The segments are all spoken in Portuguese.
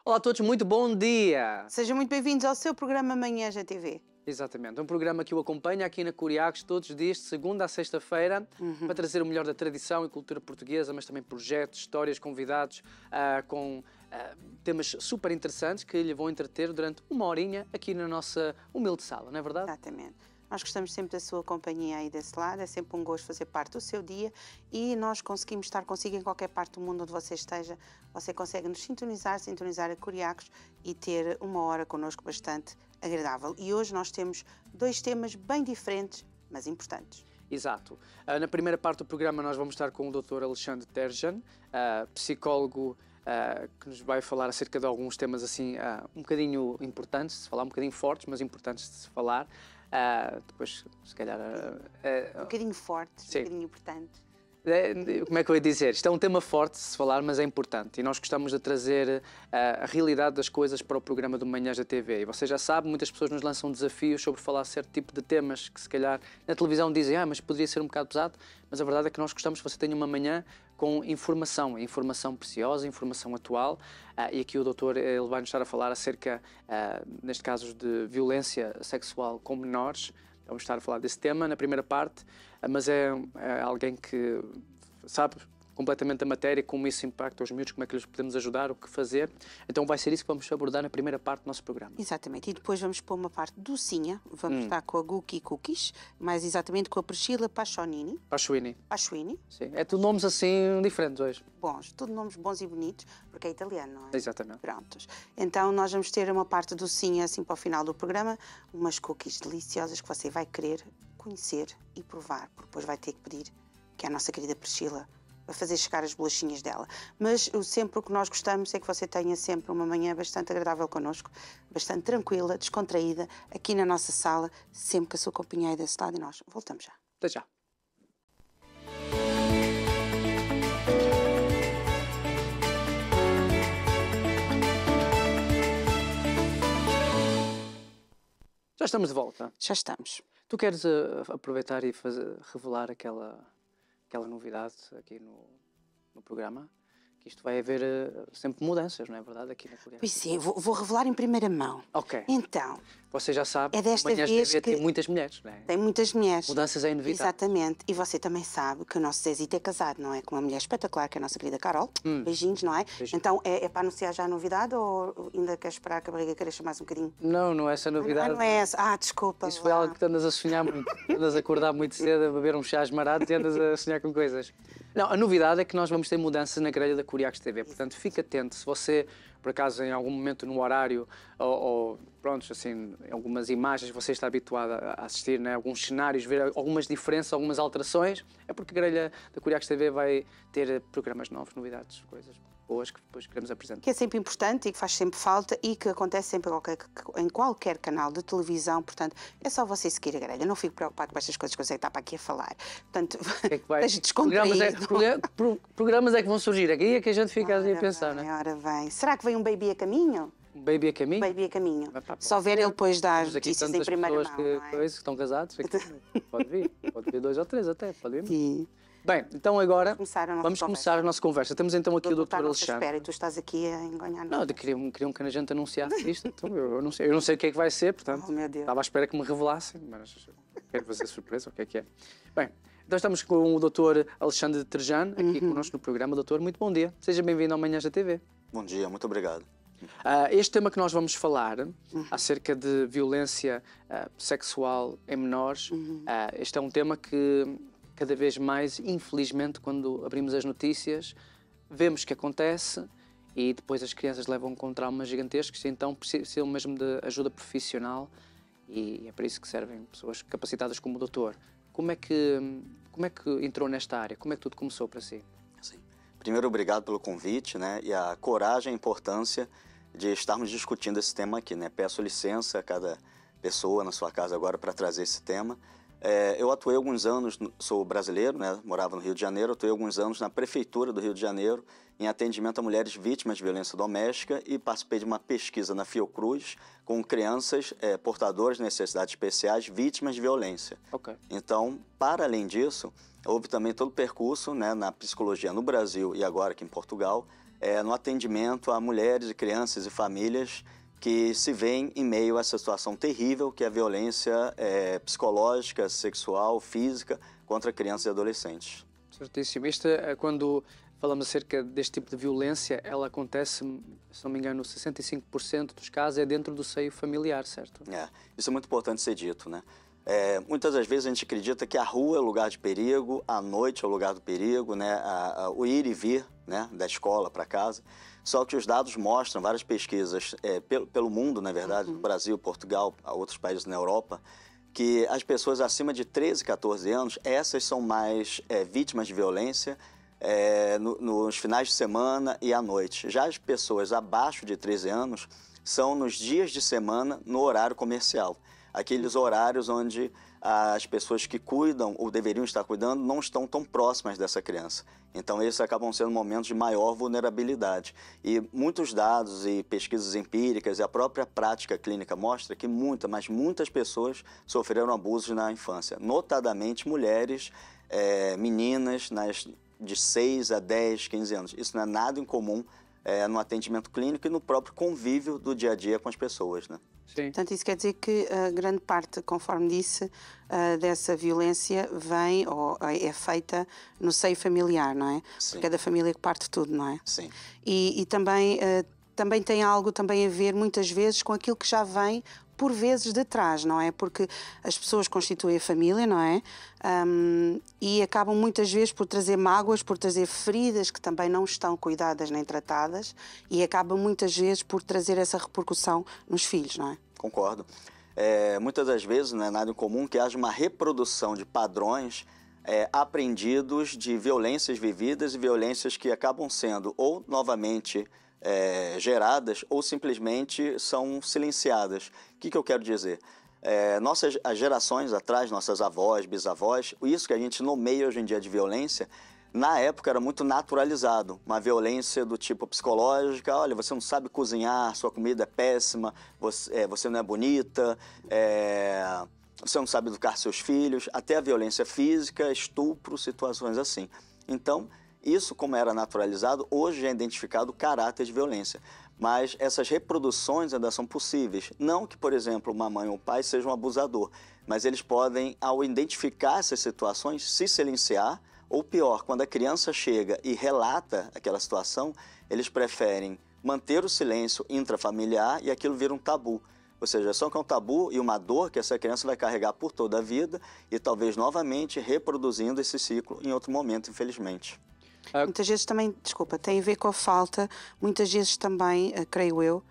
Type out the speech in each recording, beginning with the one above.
Olá a todos, muito bom dia! Sejam muito bem-vindos ao seu programa Manhãs da TV. Exatamente, um programa que o acompanha aqui na Curiacos todos os dias, de segunda a sexta-feira, para trazer o melhor da tradição e cultura portuguesa, mas também projetos, histórias, convidados com temas super interessantes que lhe vão entreter durante uma horinha aqui na nossa humilde sala, não é verdade? Exatamente. Nós gostamos sempre da sua companhia aí desse lado, é sempre um gosto fazer parte do seu dia e nós conseguimos estar consigo em qualquer parte do mundo onde você esteja. Você consegue nos sintonizar a Curiacos e ter uma hora connosco bastante agradável. E hoje nós temos dois temas bem diferentes, mas importantes. Exato. Na primeira parte do programa nós vamos estar com o Dr. Alexandre Terjan, psicólogo, que nos vai falar acerca de alguns temas assim um bocadinho importantes de se falar, um bocadinho fortes, mas importantes de se falar. Depois, se calhar... um bocadinho forte, sim. Um bocadinho importante. Como é que eu ia dizer? Isto é um tema forte de se falar, mas é importante. E nós gostamos de trazer a realidade das coisas para o programa do Manhãs da TV. E você já sabe, muitas pessoas nos lançam desafios sobre falar certo tipo de temas que se calhar na televisão dizem mas poderia ser um bocado pesado. Mas a verdade é que nós gostamos que você tenha uma manhã com informação preciosa, informação atual. E aqui o doutor ele vai nos estar a falar acerca, neste caso, de violência sexual com menores. Vamos estar a falar desse tema na primeira parte, mas é alguém que sabe completamente da matéria, como isso impacta os miúdos, como é que lhes podemos ajudar, o que fazer. Então vai ser isso que vamos abordar na primeira parte do nosso programa. Exatamente, e depois vamos pôr uma parte docinha, vamos estar com a Guki Cookies, mais exatamente com a Priscila Pascionini. Paschuini. Sim, é tudo nomes assim diferentes hoje. Bons, tudo nomes bons e bonitos, porque é italiano, não é? Exatamente. Prontos. Então nós vamos ter uma parte docinha assim para o final do programa, umas cookies deliciosas que você vai querer conhecer e provar, porque depois vai ter que pedir que a nossa querida Priscila a fazer chegar as bolachinhas dela. Mas sempre o que nós gostamos é que você tenha sempre uma manhã bastante agradável connosco, bastante tranquila, descontraída, aqui na nossa sala, sempre com a sua companhia aí desse lado e nós voltamos já. Até já. Já estamos de volta. Já estamos. Tu queres aproveitar e revelar aquela novidade aqui no programa? Que isto vai haver sempre mudanças, não é verdade? Aqui na Curiacos. Pois sim, vou revelar em primeira mão. Ok. Então... Você já sabe, é desta Manhãs vez TV que tem muitas mulheres, não é? Tem muitas mulheres. Mudanças é inevitável. Exatamente. E você também sabe que o nosso Zezito é casado, não é? Com uma mulher espetacular, que é a nossa querida Carol. Beijinhos, não é? Beijinhos. Então, é para anunciar já a novidade ou ainda quer esperar que a barriga cresça mais um bocadinho? Não é essa novidade. Não é essa. Desculpa. Isso foi algo que tu andas a sonhar muito. Andas a acordar muito cedo, a beber uns chás marados e andas a sonhar com coisas. Não, a novidade é que nós vamos ter mudanças na grelha da Curiacos TV. Portanto, fique atento. Se você, por acaso, em algum momento no horário ou pronto, assim, algumas imagens você está habituado a assistir, né? Alguns cenários, ver algumas diferenças, algumas alterações, é porque a grelha da Curiacos TV vai ter programas novos, novidades, coisas boas que depois queremos apresentar. Que é sempre importante e que faz sempre falta e que acontece sempre em qualquer canal de televisão. Portanto, é só você seguir a grelha. Não fico preocupado com estas coisas que você está para aqui a falar. Portanto, esteja descontraído. Programas é que vão surgir. Aqui é que a gente fica a pensar, né? né? Ora bem. Será que vem um baby a caminho? Um baby a caminho? Baby a caminho. Só ver ele depois dar as notícias em primeira mão, que, não é? Que estão casados. Pode vir 2 ou 3 até, pode vir. Sim. Bem, então agora vamos começar a nossa conversa. Temos então aqui o Dr. Alexandre. Espera, e tu estás aqui a enganar. Não, queriam que a gente anunciasse isto. Então eu não sei o que é que vai ser, portanto, meu Deus. Estava à espera que me revelassem, mas quero fazer surpresa, o que é. Bem, então estamos com o Dr. Alexandre Terjan, aqui connosco no programa. Doutor, muito bom dia. Seja bem-vindo ao Manhãs da TV. Bom dia, muito obrigado. Este tema que nós vamos falar, acerca de violência sexual em menores, este é um tema que cada vez mais, infelizmente, quando abrimos as notícias, vemos que acontece e depois as crianças levam com traumas gigantescos, então precisam mesmo de ajuda profissional e é para isso que servem pessoas capacitadas como o doutor. Como é que entrou nesta área? Como é que tudo começou para si? Sim. Primeiro, obrigado pelo convite, né? E a coragem e a importância de estarmos discutindo esse tema aqui, né? Peço licença a cada pessoa na sua casa agora para trazer esse tema. Eu atuei alguns anos, sou brasileiro, né? Morava no Rio de Janeiro, atuei alguns anos na Prefeitura do Rio de Janeiro em atendimento a mulheres vítimas de violência doméstica e participei de uma pesquisa na Fiocruz com crianças portadoras de necessidades especiais vítimas de violência. Okay. Então, para além disso, houve também todo o percurso, né, na psicologia no Brasil e agora aqui em Portugal, no atendimento a mulheres, crianças e famílias que se veem em meio a essa situação terrível que é a violência psicológica, sexual, física contra crianças e adolescentes. Certíssimo. Quando falamos acerca deste tipo de violência, ela acontece, se não me engano, 65% dos casos é dentro do seio familiar, certo? Isso é muito importante ser dito, né? Muitas das vezes a gente acredita que a rua é o lugar de perigo, a noite é o lugar do perigo, né? O ir e vir, né? Da escola para casa. Só que os dados mostram, várias pesquisas pelo mundo, na verdade, no Brasil, Portugal, outros países na Europa, que as pessoas acima de 13, 14 anos, essas são mais vítimas de violência nos finais de semana e à noite. Já as pessoas abaixo de 13 anos são nos dias de semana no horário comercial. Aqueles horários onde as pessoas que cuidam ou deveriam estar cuidando não estão tão próximas dessa criança. Então, esses acabam sendo momentos de maior vulnerabilidade. E muitos dados e pesquisas empíricas e a própria prática clínica mostra que muitas pessoas sofreram abusos na infância, notadamente mulheres, meninas de 6 a 10, 15 anos. Isso não é nada incomum no atendimento clínico e no próprio convívio do dia a dia com as pessoas, né? Sim. Portanto, isso quer dizer que a grande parte, conforme disse, dessa violência vem ou é feita no seio familiar, não é? Sim. Porque é da família que parte tudo, não é? Sim. E também tem algo também a ver, muitas vezes, com aquilo que já vem por vezes de trás, não é? Porque as pessoas constituem a família, não é? E acabam muitas vezes por trazer mágoas, por trazer feridas que também não estão cuidadas nem tratadas e acabam muitas vezes por trazer essa repercussão nos filhos, não é? Concordo. Muitas das vezes não é nada incomum que haja uma reprodução de padrões aprendidos de violências vividas e violências que acabam sendo ou novamente geradas ou simplesmente são silenciadas. O que eu quero dizer? As gerações atrás, nossas avós, bisavós, isso que a gente nomeia hoje em dia de violência, na época era muito naturalizado. Uma violência do tipo psicológica, olha, você não sabe cozinhar, sua comida é péssima, você não é bonita, você não sabe educar seus filhos, até a violência física, estupro, situações assim. Então, isso, como era naturalizado, hoje é identificado o caráter de violência. Mas essas reproduções ainda são possíveis. Não que, por exemplo, uma mãe ou um pai seja um abusador, mas eles podem, ao identificar essas situações, se silenciar, ou pior, quando a criança chega e relata aquela situação, eles preferem manter o silêncio intrafamiliar e aquilo vira um tabu. Ou seja, só que é um tabu e uma dor que essa criança vai carregar por toda a vida e talvez novamente reproduzindo esse ciclo em outro momento, infelizmente. Muitas vezes também, desculpa, tem a ver com a falta, muitas vezes também, creio eu,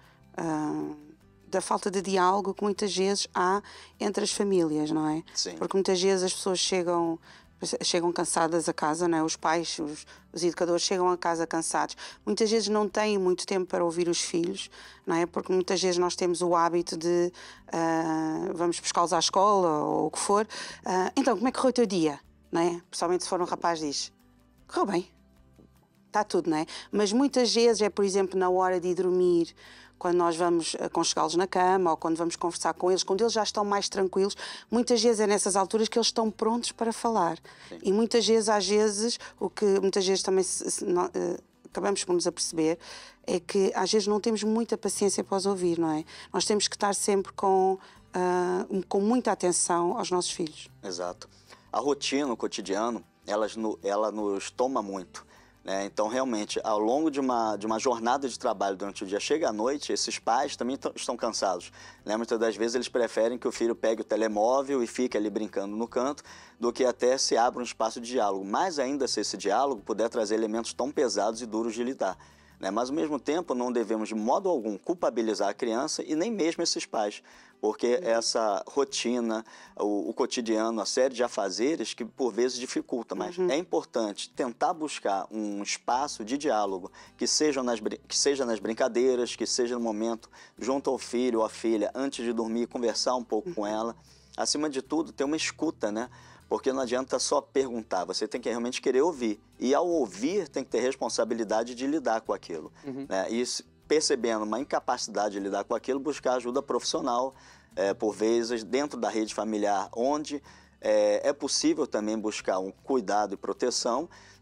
da falta de diálogo que muitas vezes há entre as famílias, não é? Sim. Porque muitas vezes as pessoas chegam cansadas a casa, não é? Os pais, os educadores chegam a casa cansados. Muitas vezes não têm muito tempo para ouvir os filhos, não é? Porque muitas vezes nós temos o hábito de vamos buscá-los à escola ou o que for. Então, como é que correu o teu dia? Não é? Principalmente se for um rapaz, diz: correu bem. Está tudo, não é? Mas muitas vezes por exemplo, na hora de ir dormir, quando nós vamos aconchegá-los na cama ou quando vamos conversar com eles, quando eles já estão mais tranquilos, muitas vezes é nessas alturas que eles estão prontos para falar. Sim. E muitas vezes, o que muitas vezes também acabamos por nos aperceber, é que às vezes não temos muita paciência para os ouvir, não é? Nós temos que estar sempre com muita atenção aos nossos filhos. Exato. A rotina, o cotidiano, ela nos toma muito. Então, realmente, ao longo de uma jornada de trabalho durante o dia, chega à noite, esses pais também estão cansados. Muitas das vezes eles preferem que o filho pegue o telemóvel e fique ali brincando no canto, do que até se abra um espaço de diálogo. Mais ainda se esse diálogo puder trazer elementos tão pesados e duros de lidar. Mas, ao mesmo tempo, não devemos de modo algum culpabilizar a criança e nem mesmo esses pais, porque essa rotina, o cotidiano, a série de afazeres que por vezes dificulta, mas é importante tentar buscar um espaço de diálogo que seja nas brincadeiras, que seja no momento junto ao filho ou à filha, antes de dormir, conversar um pouco com ela. Acima de tudo, ter uma escuta, porque não adianta só perguntar, você tem que realmente querer ouvir. E ao ouvir, tem que ter responsabilidade de lidar com aquilo. E percebendo uma incapacidade de lidar com aquilo, buscar ajuda profissional, por vezes, dentro da rede familiar, onde é possível também buscar um cuidado e proteção,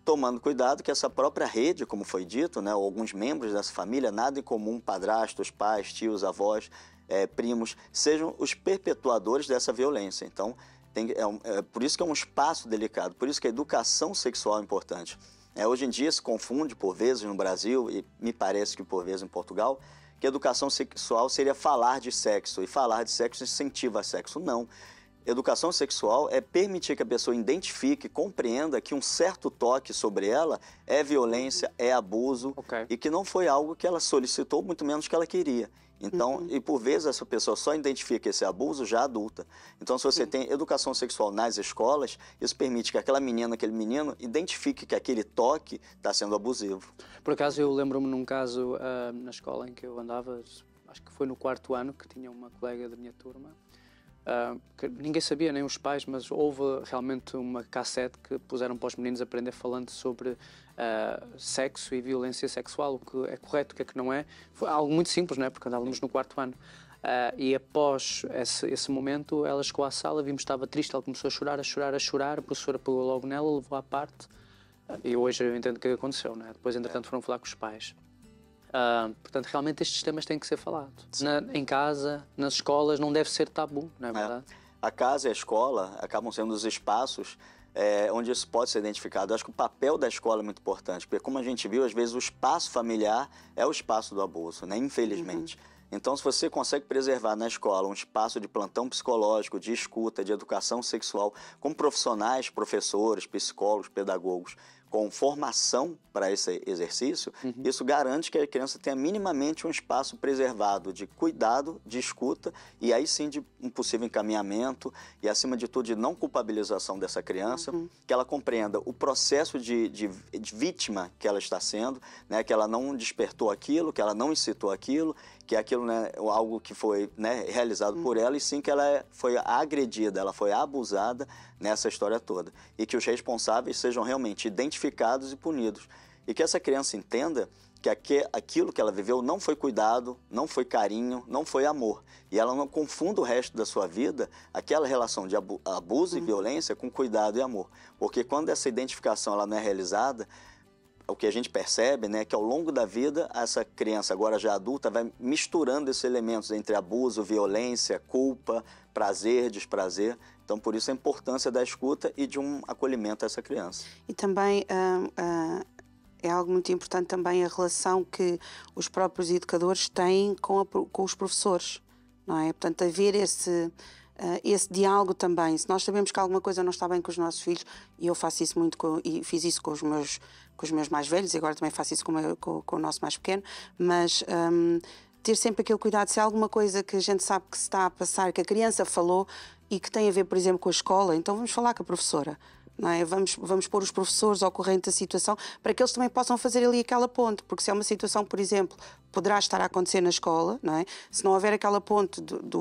tomando cuidado que essa própria rede, como foi dito, né, alguns membros dessa família, nada em comum, padrastos, pais, tios, avós, primos, sejam os perpetuadores dessa violência. Então, por isso que é um espaço delicado, por isso que a educação sexual é importante. Hoje em dia se confunde, por vezes, no Brasil, e me parece que por vezes em Portugal, que educação sexual seria falar de sexo, e falar de sexo incentiva a sexo. Não. Educação sexual é permitir que a pessoa identifique, compreenda que um certo toque sobre ela é violência, é abuso, e que não foi algo que ela solicitou, muito menos que ela queria. Então, e por vezes essa pessoa só identifica esse abuso já adulta. Então, se você tem educação sexual nas escolas, isso permite que aquela menina, aquele menino, identifique que aquele toque está sendo abusivo. Por acaso, eu lembro-me num caso na escola em que eu andava, acho que foi no 4º ano, que tinha uma colega da minha turma, que ninguém sabia, nem os pais, mas houve realmente uma cassete que puseram para os meninos aprender falando sobre sexo e violência sexual, o que é correto, o que é que não é. Foi algo muito simples, não é? Porque andávamos no 4º ano. E após esse momento, ela chegou à sala, vimos que estava triste, ela começou a chorar, a chorar, a chorar, a professora pegou logo nela, levou à parte, e hoje eu entendo o que aconteceu, não é? Depois, entretanto, foram falar com os pais. Portanto, realmente estes temas têm que ser falados. Em casa, nas escolas, não deve ser tabu, não é verdade? A casa e a escola acabam sendo os espaços onde isso pode ser identificado. Eu acho que o papel da escola é muito importante, porque como a gente viu, às vezes o espaço familiar é o espaço do abuso, né? Infelizmente. Então, se você consegue preservar na escola um espaço de plantão psicológico, de escuta, de educação sexual, com profissionais, professores, psicólogos, pedagogos, com formação para esse exercício, isso garante que a criança tenha minimamente um espaço preservado de cuidado, de escuta e aí sim de um possível encaminhamento e, acima de tudo, de não culpabilização dessa criança, que ela compreenda o processo de vítima que ela está sendo, né, que ela não despertou aquilo, que ela não incitou aquilo, que aquilo não é algo que foi, né, realizado por ela, e sim que ela foi agredida, ela foi abusada nessa história toda. E que os responsáveis sejam realmente identificados e punidos. E que essa criança entenda que aquilo que ela viveu não foi cuidado, não foi carinho, não foi amor. E ela não confunda o resto da sua vida, aquela relação de abuso e violência, com cuidado e amor. Porque quando essa identificação ela não é realizada, o que a gente percebe, né, é que ao longo da vida, essa criança, agora já adulta, vai misturando esses elementos entre abuso, violência, culpa, prazer, desprazer. Então, por isso a importância da escuta e de um acolhimento a essa criança. E também é algo muito importante também a relação que os próprios educadores têm com os professores, não é? Portanto, haver esse diálogo também. Se nós sabemos que alguma coisa não está bem com os nossos filhos, e eu faço isso muito, e fiz isso com os meus mais velhos, e agora também faço isso com o nosso mais pequeno, mas ter sempre aquele cuidado, se há alguma coisa que a gente sabe que se está a passar, que a criança falou e que tem a ver, por exemplo, com a escola, então vamos falar com a professora. Não é? Vamos pôr os professores ao corrente da situação para que eles também possam fazer ali aquela ponte, porque se é uma situação, por exemplo, poderá estar a acontecer na escola, não é? Se não houver aquela ponte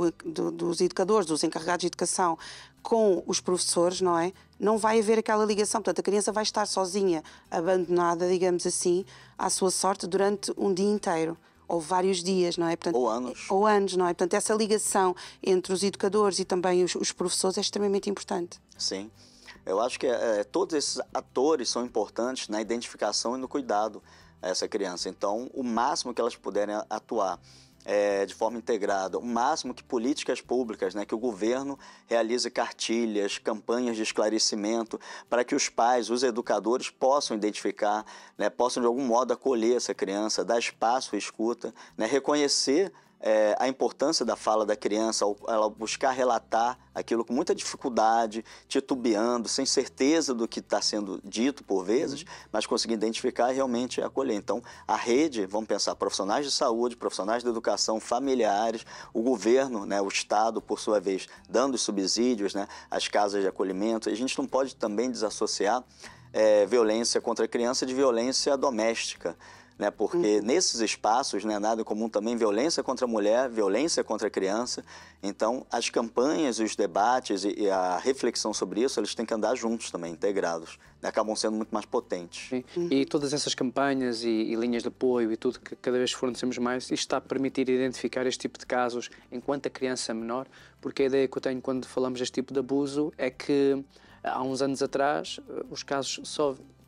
dos educadores, dos encarregados de educação com os professores, não é? Não vai haver aquela ligação, portanto a criança vai estar sozinha, abandonada, digamos assim, à sua sorte durante um dia inteiro. Ou vários dias, não é? Portanto, ou anos, não é? Portanto, essa ligação entre os educadores e também os professores é extremamente importante. Sim. Eu acho que todos esses atores são importantes na identificação e no cuidado a essa criança. Então, o máximo que elas puderem atuar de forma integrada, o máximo que políticas públicas, né, que o governo realize cartilhas, campanhas de esclarecimento, para que os pais, os educadores possam identificar, né, possam de algum modo acolher essa criança, dar espaço e escuta, né, reconhecer a importância da fala da criança, ela buscar relatar aquilo com muita dificuldade, titubeando, sem certeza do que está sendo dito por vezes, mas conseguir identificar e realmente acolher. Então, a rede, vamos pensar, profissionais de saúde, profissionais de educação, familiares, o governo, né, o Estado, por sua vez, dando os subsídios, né, as casas de acolhimento. A gente não pode também desassociar violência contra a criança de violência doméstica, né? Porque nesses espaços, né, nada comum também violência contra a mulher, violência contra a criança. Então, as campanhas, os debates e a reflexão sobre isso, eles têm que andar juntos também, integrados, né? Acabam sendo muito mais potentes. E todas essas campanhas e linhas de apoio e tudo, que cada vez fornecemos mais, isto está a permitir identificar este tipo de casos enquanto a criança é menor, porque a ideia que eu tenho quando falamos deste tipo de abuso é que há uns anos atrás os casos só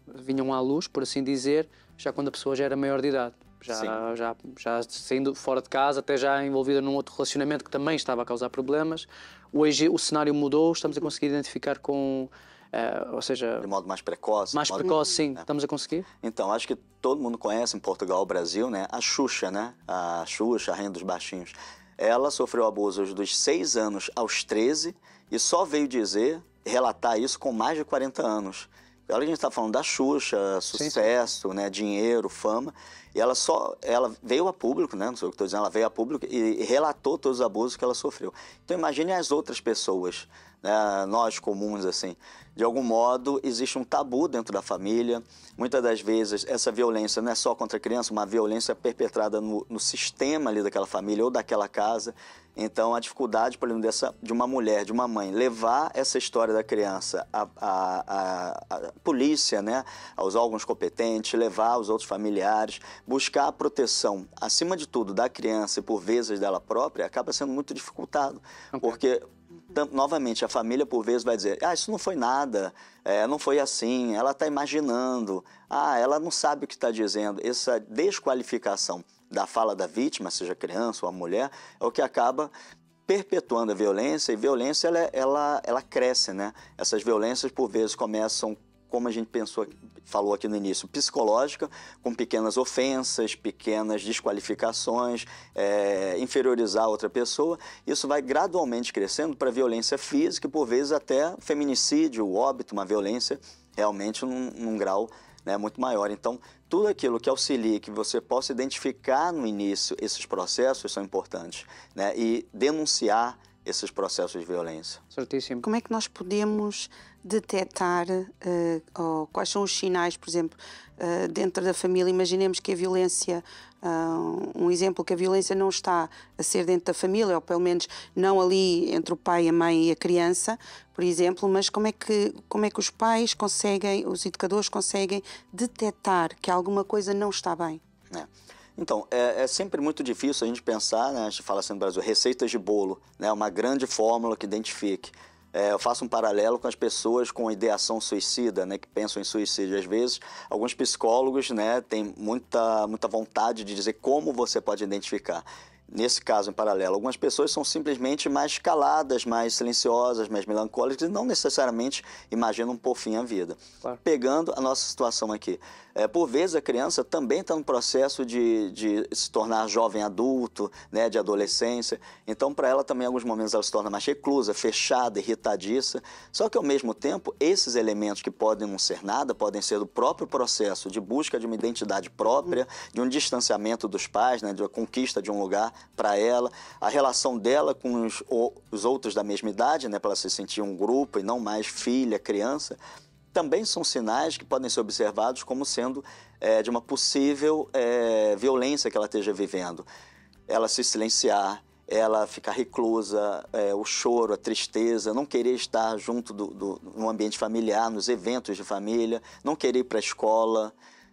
vinham à luz, por assim dizer, já quando a pessoa já era maior de idade. Já saindo fora de casa, até já envolvida num outro relacionamento que também estava a causar problemas. Hoje o cenário mudou, estamos a conseguir identificar com... ou seja... De modo mais precoce. Mais precoce, sim. Estamos a conseguir? Então, acho que todo mundo conhece em Portugal, Brasil, né? A Xuxa, né? A Xuxa, a Rainha dos Baixinhos. Ela sofreu abusos dos 6 anos aos 13 e só veio relatar isso com mais de 40 anos. Ela, a gente está falando da Xuxa, sucesso, sim, né, dinheiro, fama, e ela veio a público, né, não sei o que estou dizendo, ela veio a público e relatou todos os abusos que ela sofreu. Então imagine as outras pessoas, né, nós comuns, assim, de algum modo existe um tabu dentro da família, muitas das vezes essa violência não é só contra a criança, uma violência perpetrada no sistema ali daquela família ou daquela casa. Então, a dificuldade, por exemplo, de uma mulher, de uma mãe, levar essa história da criança à polícia, né, aos órgãos competentes, levar aos outros familiares, buscar a proteção, acima de tudo, da criança e, por vezes, dela própria, acaba sendo muito dificultado. Porque, novamente, a família, por vezes, vai dizer, isso não foi nada, não foi assim, ela está imaginando, ela não sabe o que está dizendo. Essa desqualificação da fala da vítima, seja criança ou a mulher, é o que acaba perpetuando a violência, e violência ela cresce, né? Essas violências, por vezes, começam, como a gente falou aqui no início, psicológica, com pequenas ofensas, pequenas desqualificações, inferiorizar a outra pessoa. Isso vai gradualmente crescendo para violência física e, por vezes, até feminicídio, óbito, uma violência realmente num grau, né, muito maior. Então, tudo aquilo que auxilie, que você possa identificar no início esses processos são importantes, né, e denunciar esses processos de violência. Certíssimo. Como é que nós podemos detectar, ou quais são os sinais, por exemplo, dentro da família? Imaginemos que a violência, um exemplo, que a violência não está a ser dentro da família, ou pelo menos não ali entre o pai, a mãe e a criança, por exemplo, mas como é que os pais conseguem, os educadores conseguem detectar que alguma coisa não está bem? Então, é sempre muito difícil a gente pensar, né, a gente fala assim no Brasil, receitas de bolo, né, uma grande fórmula que identifique. Eu faço um paralelo com as pessoas com ideação suicida, né, que pensam em suicídio. Às vezes, alguns psicólogos, né, têm muita vontade de dizer como você pode identificar. Nesse caso, em paralelo, algumas pessoas são simplesmente mais caladas, mais silenciosas, mais melancólicas e não necessariamente imaginam por fim a vida. Claro. Pegando a nossa situação aqui, por vezes a criança também está no processo de se tornar jovem adulto, né, de adolescência. Então, para ela também, em alguns momentos, ela se torna mais reclusa, fechada, irritadiça. Só que, ao mesmo tempo, esses elementos que podem não ser nada, podem ser do próprio processo de busca de uma identidade própria, de um distanciamento dos pais, né, de uma conquista de um lugar para ela, a relação dela com os outros da mesma idade, né, para ela se sentir um grupo e não mais filha, criança, também são sinais que podem ser observados como sendo de uma possível violência que ela esteja vivendo. Ela se silenciar, ela ficar reclusa, o choro, a tristeza, não querer estar junto no ambiente familiar, nos eventos de família, não querer ir para a escola.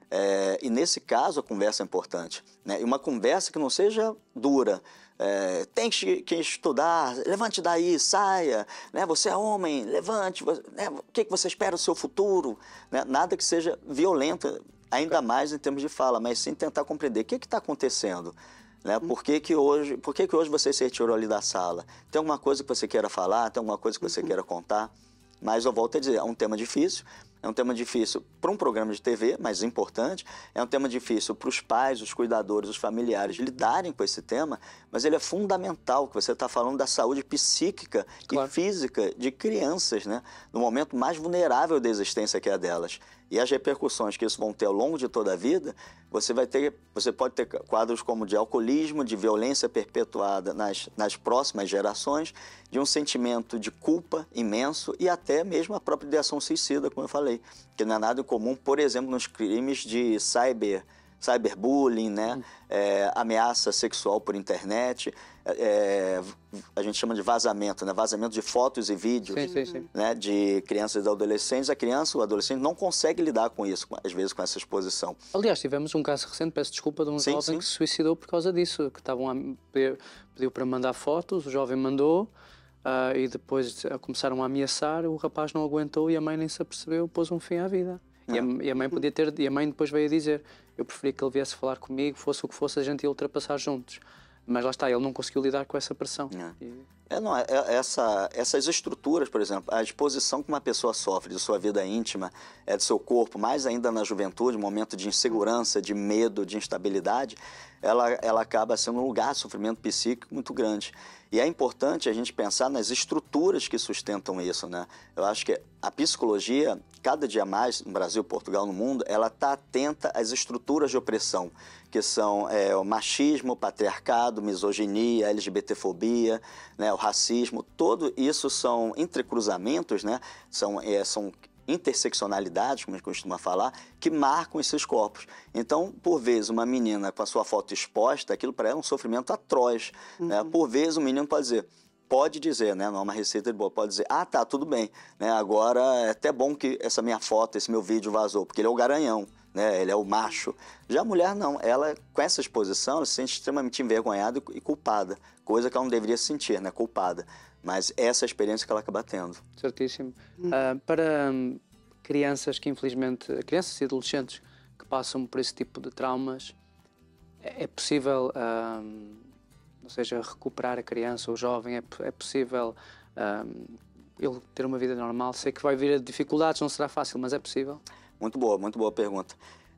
E nesse caso a conversa é importante, né? E uma conversa que não seja dura. Tem que estudar, levante daí, saia, né? Você é homem, levante, né? O que você espera do seu futuro, né? Nada que seja violento, ainda mais em termos de fala, mas sim tentar compreender o que está acontecendo, né? Por que hoje você se retirou ali da sala? Tem alguma coisa que você queira falar? Tem alguma coisa que você queira contar? Mas eu volto a dizer, é um tema difícil. É um tema difícil para um programa de TV, mas importante. É um tema difícil para os pais, os cuidadores, os familiares lidarem com esse tema, mas ele é fundamental, que você está falando da saúde psíquica e física de crianças, né? No momento mais vulnerável da existência que é a delas. E as repercussões que isso vão ter ao longo de toda a vida, você pode ter quadros como de alcoolismo, de violência perpetuada nas próximas gerações, de um sentimento de culpa imenso e até mesmo a própria ideação suicida, como eu falei, que não é nada incomum, por exemplo, nos crimes de cyberbullying, né? Ameaça sexual por internet, a gente chama de vazamento, né? Vazamento de fotos e vídeos, sim. Né? De crianças e adolescentes. A criança ou o adolescente não consegue lidar com isso, às vezes com essa exposição. Aliás, tivemos um caso recente, peço desculpa, de um jovem que se suicidou por causa disso, que pediu para mandar fotos, o jovem mandou, e depois começaram a ameaçar, o rapaz não aguentou e a mãe nem se apercebeu, pôs um fim à vida. E a mãe podia ter, e a mãe depois veio a dizer, eu preferia que ele viesse falar comigo, fosse o que fosse, a gente ia ultrapassar juntos. Mas lá está, ele não conseguiu lidar com essa pressão. Essas estruturas, por exemplo, a exposição que uma pessoa sofre de sua vida íntima, do seu corpo, mais ainda na juventude, momento de insegurança, de medo, de instabilidade, ela acaba sendo um lugar de sofrimento psíquico muito grande. E é importante a gente pensar nas estruturas que sustentam isso, né? Eu acho que a psicologia, cada dia mais, no Brasil, Portugal, no mundo, ela está atenta às estruturas de opressão, que são o machismo, o patriarcado, misoginia, a LGBTfobia, né, o racismo. Tudo isso são entrecruzamentos, né? São interseccionalidades, como a gente costuma falar, que marcam esses corpos. Então, por vezes, uma menina com a sua foto exposta, aquilo para ela é um sofrimento atroz. Né? Por vezes, o menino pode dizer, né? Não é uma receita de boa, pode dizer, ah, tá, tudo bem, né? Agora é até bom que essa minha foto, esse meu vídeo vazou, porque ele é o garanhão, né? Ele é o macho. Já a mulher não, ela, com essa exposição, ela se sente extremamente envergonhada e culpada, coisa que ela não deveria sentir, né? Culpada. Mas essa é a experiência que ela acaba tendo. Certíssimo. Para crianças que, infelizmente, crianças e adolescentes que passam por esse tipo de traumas, é possível, ou seja, recuperar a criança ou o jovem, é possível ele ter uma vida normal? Sei que vai vir a dificuldades, não será fácil, mas é possível? Muito boa pergunta.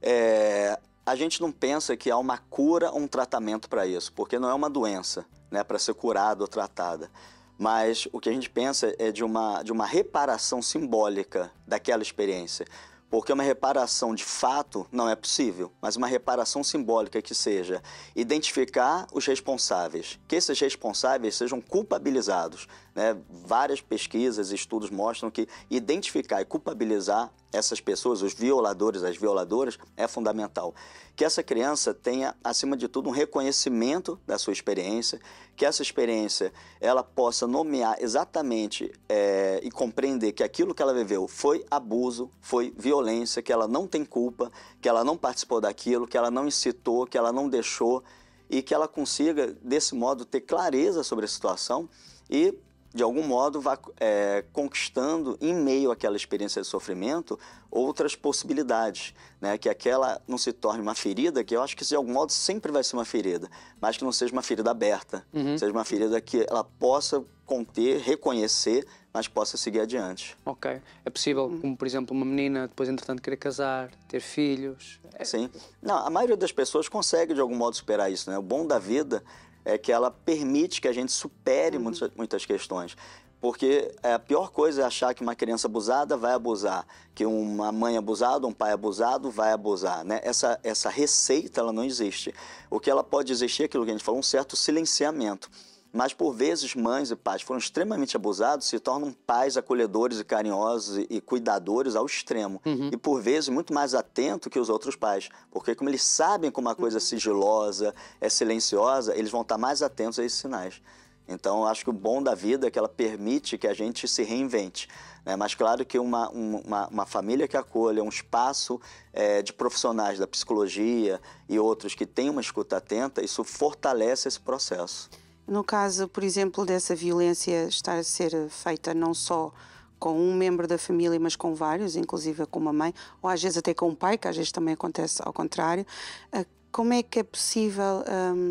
A gente não pensa que há uma cura ou um tratamento para isso, porque não é uma doença, né, para ser curada ou tratada. Mas o que a gente pensa é de uma reparação simbólica daquela experiência. Porque uma reparação de fato não é possível, mas uma reparação simbólica que seja identificar os responsáveis, que esses responsáveis sejam culpabilizados. Né? Várias pesquisas e estudos mostram que identificar e culpabilizar essas pessoas, os violadores, as violadoras, é fundamental. Que essa criança tenha, acima de tudo, um reconhecimento da sua experiência, que essa experiência ela possa nomear exatamente e compreender que aquilo que ela viveu foi abuso, foi violência, que ela não tem culpa, que ela não participou daquilo, que ela não incitou, que ela não deixou, e que ela consiga, desse modo, ter clareza sobre a situação e, de algum modo, vá conquistando, em meio àquela experiência de sofrimento, outras possibilidades, né? Que aquela não se torne uma ferida, que eu acho que, de algum modo, sempre vai ser uma ferida, mas que não seja uma ferida aberta, seja uma ferida que ela possa conter, reconhecer, mas possa seguir adiante. Ok. É possível, como, por exemplo, uma menina, depois, entretanto, querer casar, ter filhos? Sim. Não, a maioria das pessoas consegue, de algum modo, superar isso, né? O bom da vida é que ela permite que a gente supere muitas questões. Porque a pior coisa é achar que uma criança abusada vai abusar, que uma mãe abusada, um pai abusado vai abusar. Né? Essa receita ela não existe. O que ela pode existir é aquilo que a gente falou, um certo silenciamento. Mas, por vezes, mães e pais foram extremamente abusados, se tornam pais acolhedores e carinhosos e cuidadores ao extremo. E, por vezes, muito mais atento que os outros pais. Porque, como eles sabem como uma coisa sigilosa, é silenciosa, eles vão estar mais atentos a esses sinais. Então, eu acho que o bom da vida é que ela permite que a gente se reinvente. Né? Mas, claro que uma família que acolha, um espaço de profissionais da psicologia e outros que têm uma escuta atenta, isso fortalece esse processo. No caso, por exemplo, dessa violência estar a ser feita não só com um membro da família, mas com vários, inclusive com uma mãe, ou às vezes até com um pai, que às vezes também acontece ao contrário, como é que é possível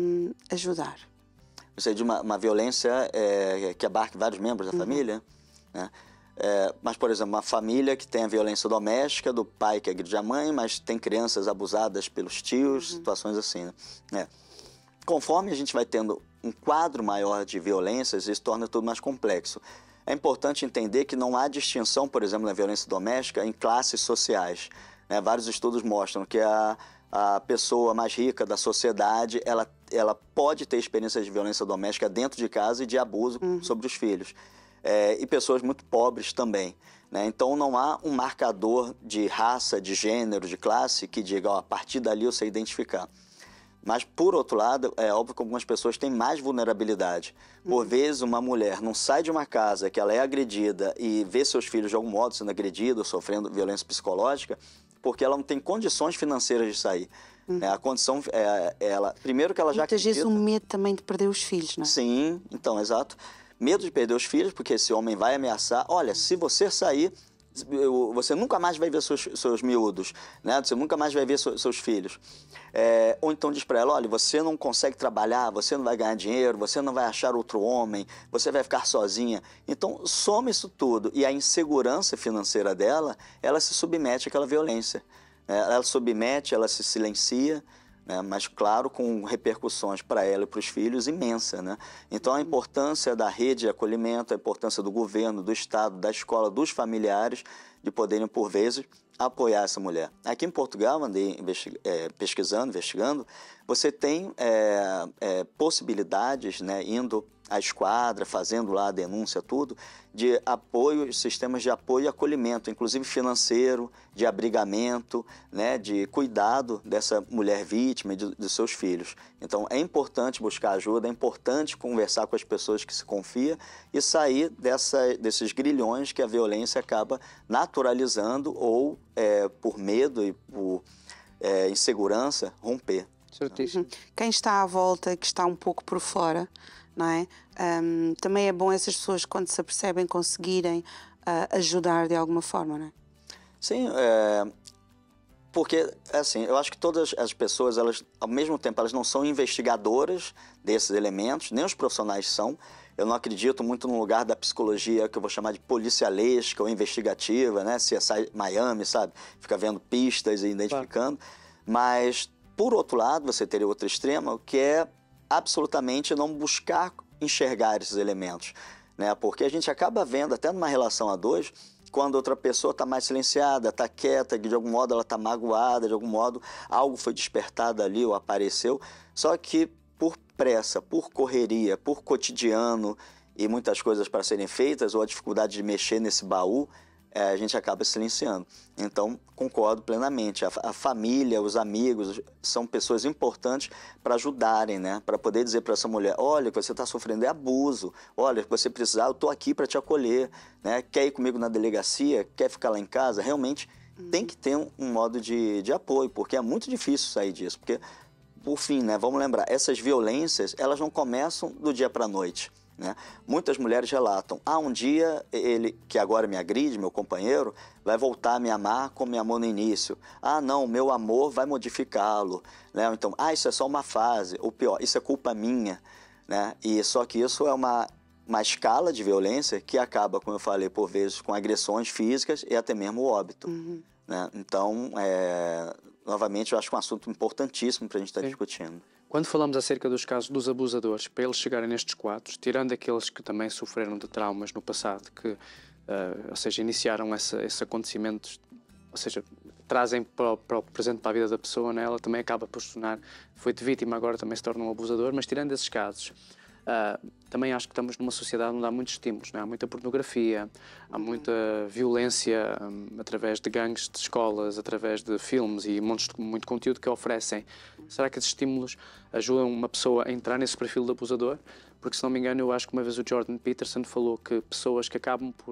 ajudar? Ou seja, de uma violência que abarque vários membros da família, né? Mas, por exemplo, uma família que tem a violência doméstica, do pai que agride a mãe, mas tem crianças abusadas pelos tios, situações assim, né? Conforme a gente vai tendo um quadro maior de violências, isso torna tudo mais complexo. É importante entender que não há distinção, por exemplo, na violência doméstica em classes sociais. Né? Vários estudos mostram que a pessoa mais rica da sociedade, ela pode ter experiências de violência doméstica dentro de casa e de abuso sobre os filhos. E pessoas muito pobres também. Né? Então, não há um marcador de raça, de gênero, de classe que diga, ó, a partir dali eu sei identificar. Mas, por outro lado, é óbvio que algumas pessoas têm mais vulnerabilidade. Por vezes, uma mulher não sai de uma casa que ela é agredida e vê seus filhos de algum modo sendo agredidos, sofrendo violência psicológica, porque ela não tem condições financeiras de sair. A condição, primeiro que ela já acredita... Muitas vezes um medo também de perder os filhos, não é? Sim, então, exato. Medo de perder os filhos, porque esse homem vai ameaçar. Olha, se você sair, Você nunca mais vai ver seus miúdos, né? Você nunca mais vai ver seus filhos. Ou então diz para ela, olha, você não consegue trabalhar, você não vai ganhar dinheiro, você não vai achar outro homem, você vai ficar sozinha. Então, soma isso tudo e a insegurança financeira dela, ela se submete àquela violência. Ela submete, ela se silencia, né? Mas, claro, com repercussões para ela e para os filhos imensa, né? Então, a importância da rede de acolhimento, a importância do governo, do Estado, da escola, dos familiares, de poderem, por vezes, apoiar essa mulher. Aqui em Portugal, andei pesquisando, investigando, você tem possibilidades, né, indo à esquadra, fazendo lá a denúncia, tudo, de apoio, sistemas de apoio e acolhimento, inclusive financeiro, de abrigamento, né, de cuidado dessa mulher vítima e dos seus filhos. Então, é importante buscar ajuda, é importante conversar com as pessoas que se confia e sair desses grilhões que a violência acaba naturalizando ou, por medo e por insegurança, romper. Certíssimo. Quem está à volta, que está um pouco por fora, não é? Também é bom essas pessoas, quando se apercebem, conseguirem ajudar de alguma forma, não é? Sim, porque, assim, eu acho que todas as pessoas, elas, ao mesmo tempo, elas não são investigadoras desses elementos, nem os profissionais são. Eu não acredito muito no lugar da psicologia que eu vou chamar de policialesca ou investigativa, né? CSI Miami, sabe? Fica vendo pistas e identificando. Claro. Mas, por outro lado, você teria outro extremo, que é absolutamente não buscar enxergar esses elementos, né? Porque a gente acaba vendo, até numa relação a dois, quando outra pessoa está mais silenciada, está quieta, de algum modo ela está magoada, de algum modo algo foi despertado ali ou apareceu, só que por pressa, por correria, por cotidiano e muitas coisas para serem feitas, ou a dificuldade de mexer nesse baú, a gente acaba silenciando. Então, concordo plenamente. A família, os amigos, são pessoas importantes para ajudarem, né? Para poder dizer para essa mulher, olha, o que você está sofrendo é abuso, olha, se você precisar, eu estou aqui para te acolher, né? Quer ir comigo na delegacia? Quer ficar lá em casa? Realmente tem que ter um modo de apoio, porque é muito difícil sair disso. Porque, por fim, né? Vamos lembrar, essas violências, elas não começam do dia para a noite. Né? Muitas mulheres relatam, um dia ele, que agora me agride, meu companheiro, vai voltar a me amar como me amou no início. Não, meu amor vai modificá-lo. Né? Então, isso é só uma fase, ou pior, isso é culpa minha. Né? E só que isso é uma escala de violência que acaba, como eu falei, por vezes, com agressões físicas e até mesmo o óbito. Né? Então, novamente, eu acho que é um assunto importantíssimo para a gente estar discutindo. Quando falamos acerca dos casos dos abusadores, para eles chegarem nestes quadros, tirando aqueles que também sofreram de traumas no passado, que, ou seja, iniciaram esses acontecimentos, ou seja, trazem para o presente, para a vida da pessoa, né? Ela também acaba por se tornar, foi de vítima, agora também se torna um abusador, mas tirando esses casos, também acho que estamos numa sociedade onde há muitos estímulos, né? Há muita pornografia, há muita violência através de gangues de escolas, através de filmes e muito conteúdo que oferecem. Será que esses estímulos ajudam uma pessoa a entrar nesse perfil de abusador? Porque, se não me engano, eu acho que uma vez o Jordan Peterson falou que pessoas que acabam por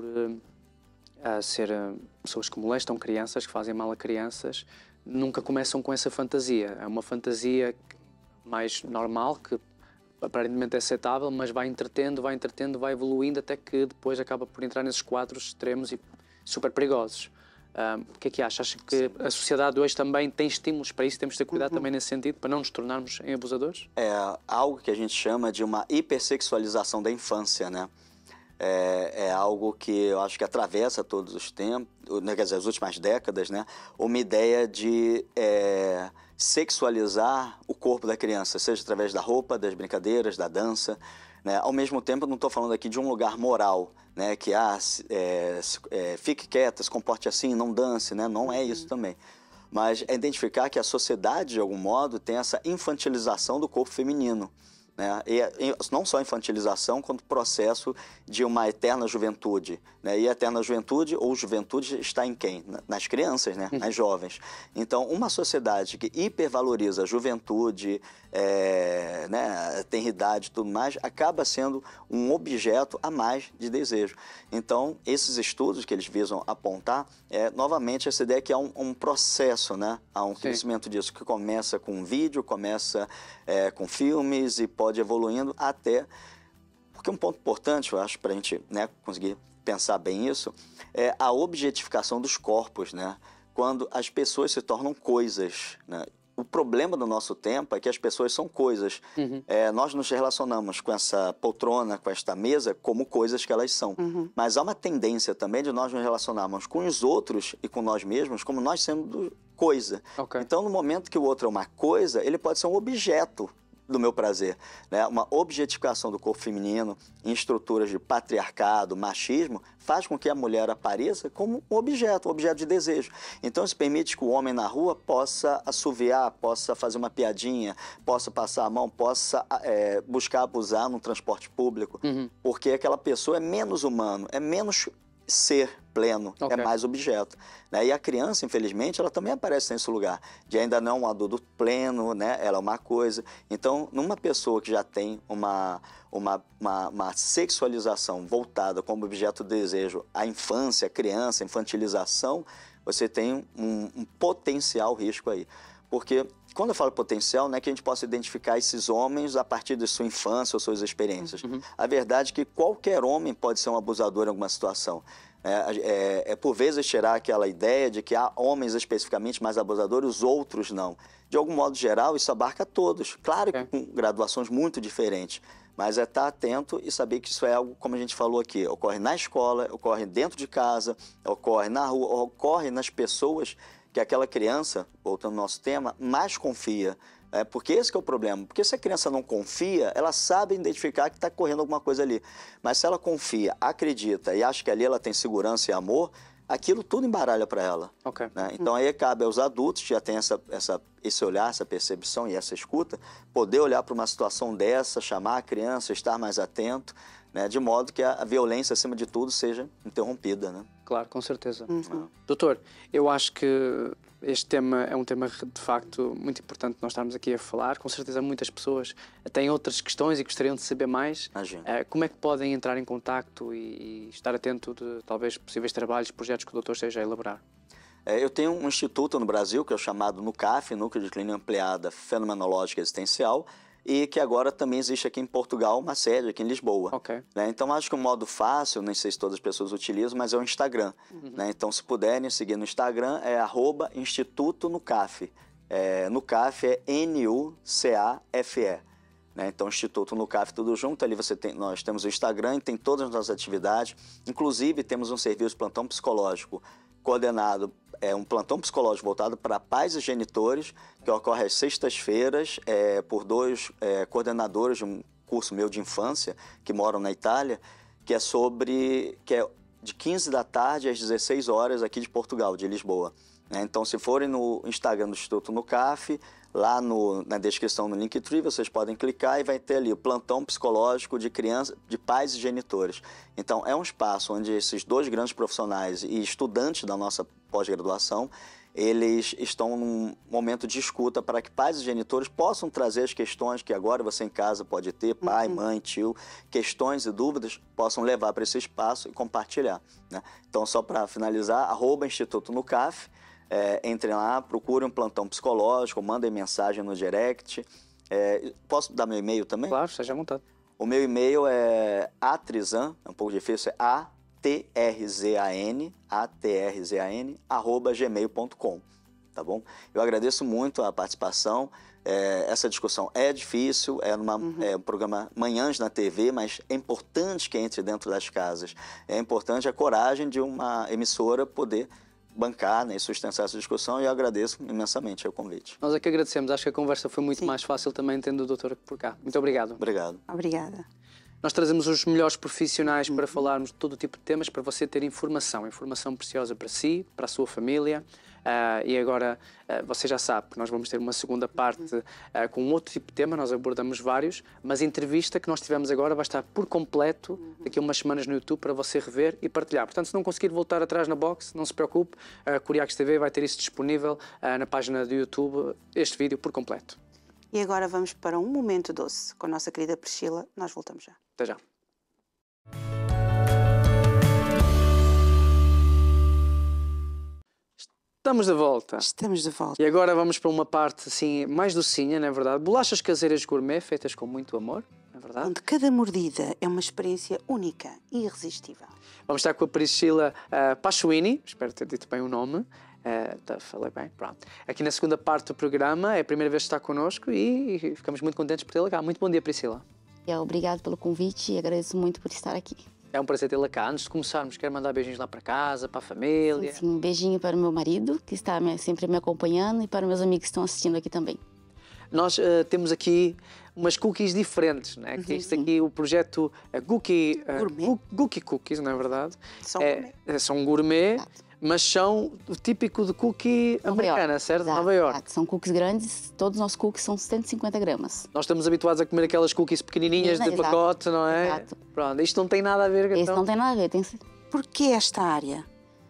ser pessoas que molestam crianças, que fazem mal a crianças, nunca começam com essa fantasia. É uma fantasia mais normal, que aparentemente é aceitável, mas vai entretendo, vai evoluindo, até que depois acaba por entrar nesses quadros extremos e super perigosos. O que é que acha? Acha que a sociedade hoje também tem estímulos para isso? Temos de ter cuidado também nesse sentido, para não nos tornarmos em abusadores? É algo que a gente chama de uma hipersexualização da infância, né? É algo que eu acho que atravessa todos os tempos, quer dizer, as últimas décadas, né? Uma ideia de sexualizar o corpo da criança, seja através da roupa, das brincadeiras, da dança, né? Ao mesmo tempo, eu não estou falando aqui de um lugar moral, né? Que fique quieta, se comporte assim, não dance, né? Não é isso também. Mas é identificar que a sociedade, de algum modo, tem essa infantilização do corpo feminino. Né? E não só infantilização, quanto processo de uma eterna juventude. Né? E a eterna juventude ou juventude está em quem? Nas crianças, né? Nas jovens. Então, uma sociedade que hipervaloriza a juventude, né? A tenridade e tudo mais, acaba sendo um objeto a mais de desejo. Então, esses estudos que eles visam apontar, novamente, essa ideia que há um processo, né? Há um crescimento disso que começa com um vídeo, começa com filmes e pode evoluindo até... Porque um ponto importante, eu acho, para a gente, né, conseguir pensar bem isso, é a objetificação dos corpos, né? Quando as pessoas se tornam coisas, né? O problema do nosso tempo é que as pessoas são coisas. Nós nos relacionamos com essa poltrona, com esta mesa, como coisas que elas são. Mas há uma tendência também de nós nos relacionarmos com os outros e com nós mesmos como nós sendo coisa. Ok. Então, no momento que o outro é uma coisa, ele pode ser um objeto do meu prazer, né? Uma objetificação do corpo feminino em estruturas de patriarcado, machismo, faz com que a mulher apareça como um objeto de desejo. Então isso permite que o homem na rua possa assoviar, possa fazer uma piadinha, possa passar a mão, possa buscar abusar no transporte público, porque aquela pessoa é menos humano, é menos ser pleno, é mais objeto, né? E a criança, infelizmente, ela também aparece nesse lugar, de ainda não um adulto pleno, né? Ela é uma coisa. Então, numa pessoa que já tem uma sexualização voltada como objeto de desejo à infância, à criança, infantilização, você tem um potencial risco aí. Porque quando eu falo potencial, não é que a gente possa identificar esses homens a partir de sua infância ou suas experiências. A verdade é que qualquer homem pode ser um abusador em alguma situação. Por vezes tirar aquela ideia de que há homens especificamente mais abusadores, os outros não. De algum modo geral, isso abarca todos. Claro que com graduações muito diferentes. Mas é estar atento e saber que isso é algo, como a gente falou aqui, ocorre na escola, ocorre dentro de casa, ocorre na rua, ocorre nas pessoas que aquela criança, voltando ao nosso tema, mais confia. Porque esse que é o problema. Porque se a criança não confia, ela sabe identificar que está correndo alguma coisa ali. Mas se ela confia, acredita e acha que ali ela tem segurança e amor, aquilo tudo embaralha para ela. Né? Então aí cabe aos adultos que já têm esse olhar, essa percepção e essa escuta, poder olhar para uma situação dessa, chamar a criança, estar mais atento, né? De modo que a violência, acima de tudo, seja interrompida. Né? Claro, com certeza. Doutor, eu acho que este tema é um tema de facto muito importante nós estarmos aqui a falar. Com certeza muitas pessoas têm outras questões e gostariam de saber mais. Como é que podem entrar em contacto e estar atento de talvez possíveis trabalhos, projetos que o doutor esteja a elaborar? Eu tenho um instituto no Brasil que é o chamado NUCAF, Núcleo de Clínica Ampliada Fenomenológica Existencial, e que agora também existe aqui em Portugal uma sede aqui em Lisboa. Né? Então acho que um modo fácil, nem sei se todas as pessoas utilizam, mas é o Instagram. Né? Então se puderem seguir no Instagram é @Instituto NUCAF. NUCAF é NUCAFE. Né? Então Instituto NUCAF tudo junto, ali nós temos o Instagram e tem todas as nossas atividades. Inclusive temos um serviço de plantão psicológico coordenado, um plantão psicológico voltado para pais e genitores, que ocorre às sextas-feiras por dois coordenadores de um curso meu de infância, que moram na Itália, que é de 15 da tarde às 16 horas aqui de Portugal, de Lisboa. Então, se forem no Instagram do Instituto NUCAF, lá na descrição no Linktree, vocês podem clicar e vai ter ali o plantão psicológico de crianças, de pais e genitores. Então, é um espaço onde esses dois grandes profissionais e estudantes da nossa pós-graduação, eles estão num momento de escuta para que pais e genitores possam trazer as questões que agora você em casa pode ter, pai, mãe, tio, questões e dúvidas, possam levar para esse espaço e compartilhar. Né? Então, só para finalizar, @Instituto NUCAF, entrem lá, procurem um plantão psicológico, mandem mensagem no direct. Posso dar meu e-mail também? Claro, esteja à vontade. O meu e-mail é atrizan, é um pouco difícil, é atrzan@gmail.com, tá bom? Eu agradeço muito a participação. Essa discussão é difícil, é um programa Manhãs na TV, mas é importante que entre dentro das casas. É importante a coragem de uma emissora poder bancar, né, e sustentar essa discussão, e eu agradeço imensamente o convite. Nós é que agradecemos. Acho que a conversa foi muito mais fácil também tendo o doutor por cá. Muito obrigado. Obrigado. Obrigada. Nós trazemos os melhores profissionais para falarmos de todo o tipo de temas, para você ter informação preciosa para si, para a sua família. E agora você já sabe que nós vamos ter uma segunda parte com outro tipo de tema, nós abordamos vários, mas a entrevista que nós tivemos agora vai estar por completo daqui a umas semanas no YouTube para você rever e partilhar. Portanto, se não conseguir voltar atrás na box, não se preocupe, a Curiacos TV vai ter isso disponível na página do YouTube, este vídeo por completo. E agora vamos para um momento doce com a nossa querida Priscila. Nós voltamos já. Até já. Estamos de volta. Estamos de volta. E agora vamos para uma parte assim mais docinha, não é verdade? Bolachas caseiras gourmet feitas com muito amor, não é verdade? Onde cada mordida é uma experiência única e irresistível. Vamos estar com a Priscila Pachuini, espero ter dito bem o nome. Falei bem, pronto. Aqui na segunda parte do programa, é a primeira vez que está connosco e ficamos muito contentes por tê-la cá. Muito bom dia, Priscila. Obrigado pelo convite e agradeço muito por estar aqui. É um prazer tê-la cá. Antes de começarmos, quero mandar beijinhos lá para casa, para a família. Sim, um beijinho para o meu marido, que está sempre me acompanhando, e para meus amigos que estão assistindo aqui também. Nós temos aqui umas cookies diferentes, né? Que isto aqui, o projeto Gookie Cookies, não é verdade? São gourmet, mas são o típico de cookie americana, certo? Exato, Nova York. Exato. São cookies grandes, todos os nossos cookies são 150 gramas. Nós estamos habituados a comer aquelas cookies pequenininhas de pacote, não é? Exato. Pronto, isto não tem nada a ver com Esse não tem nada a ver. Por que esta área?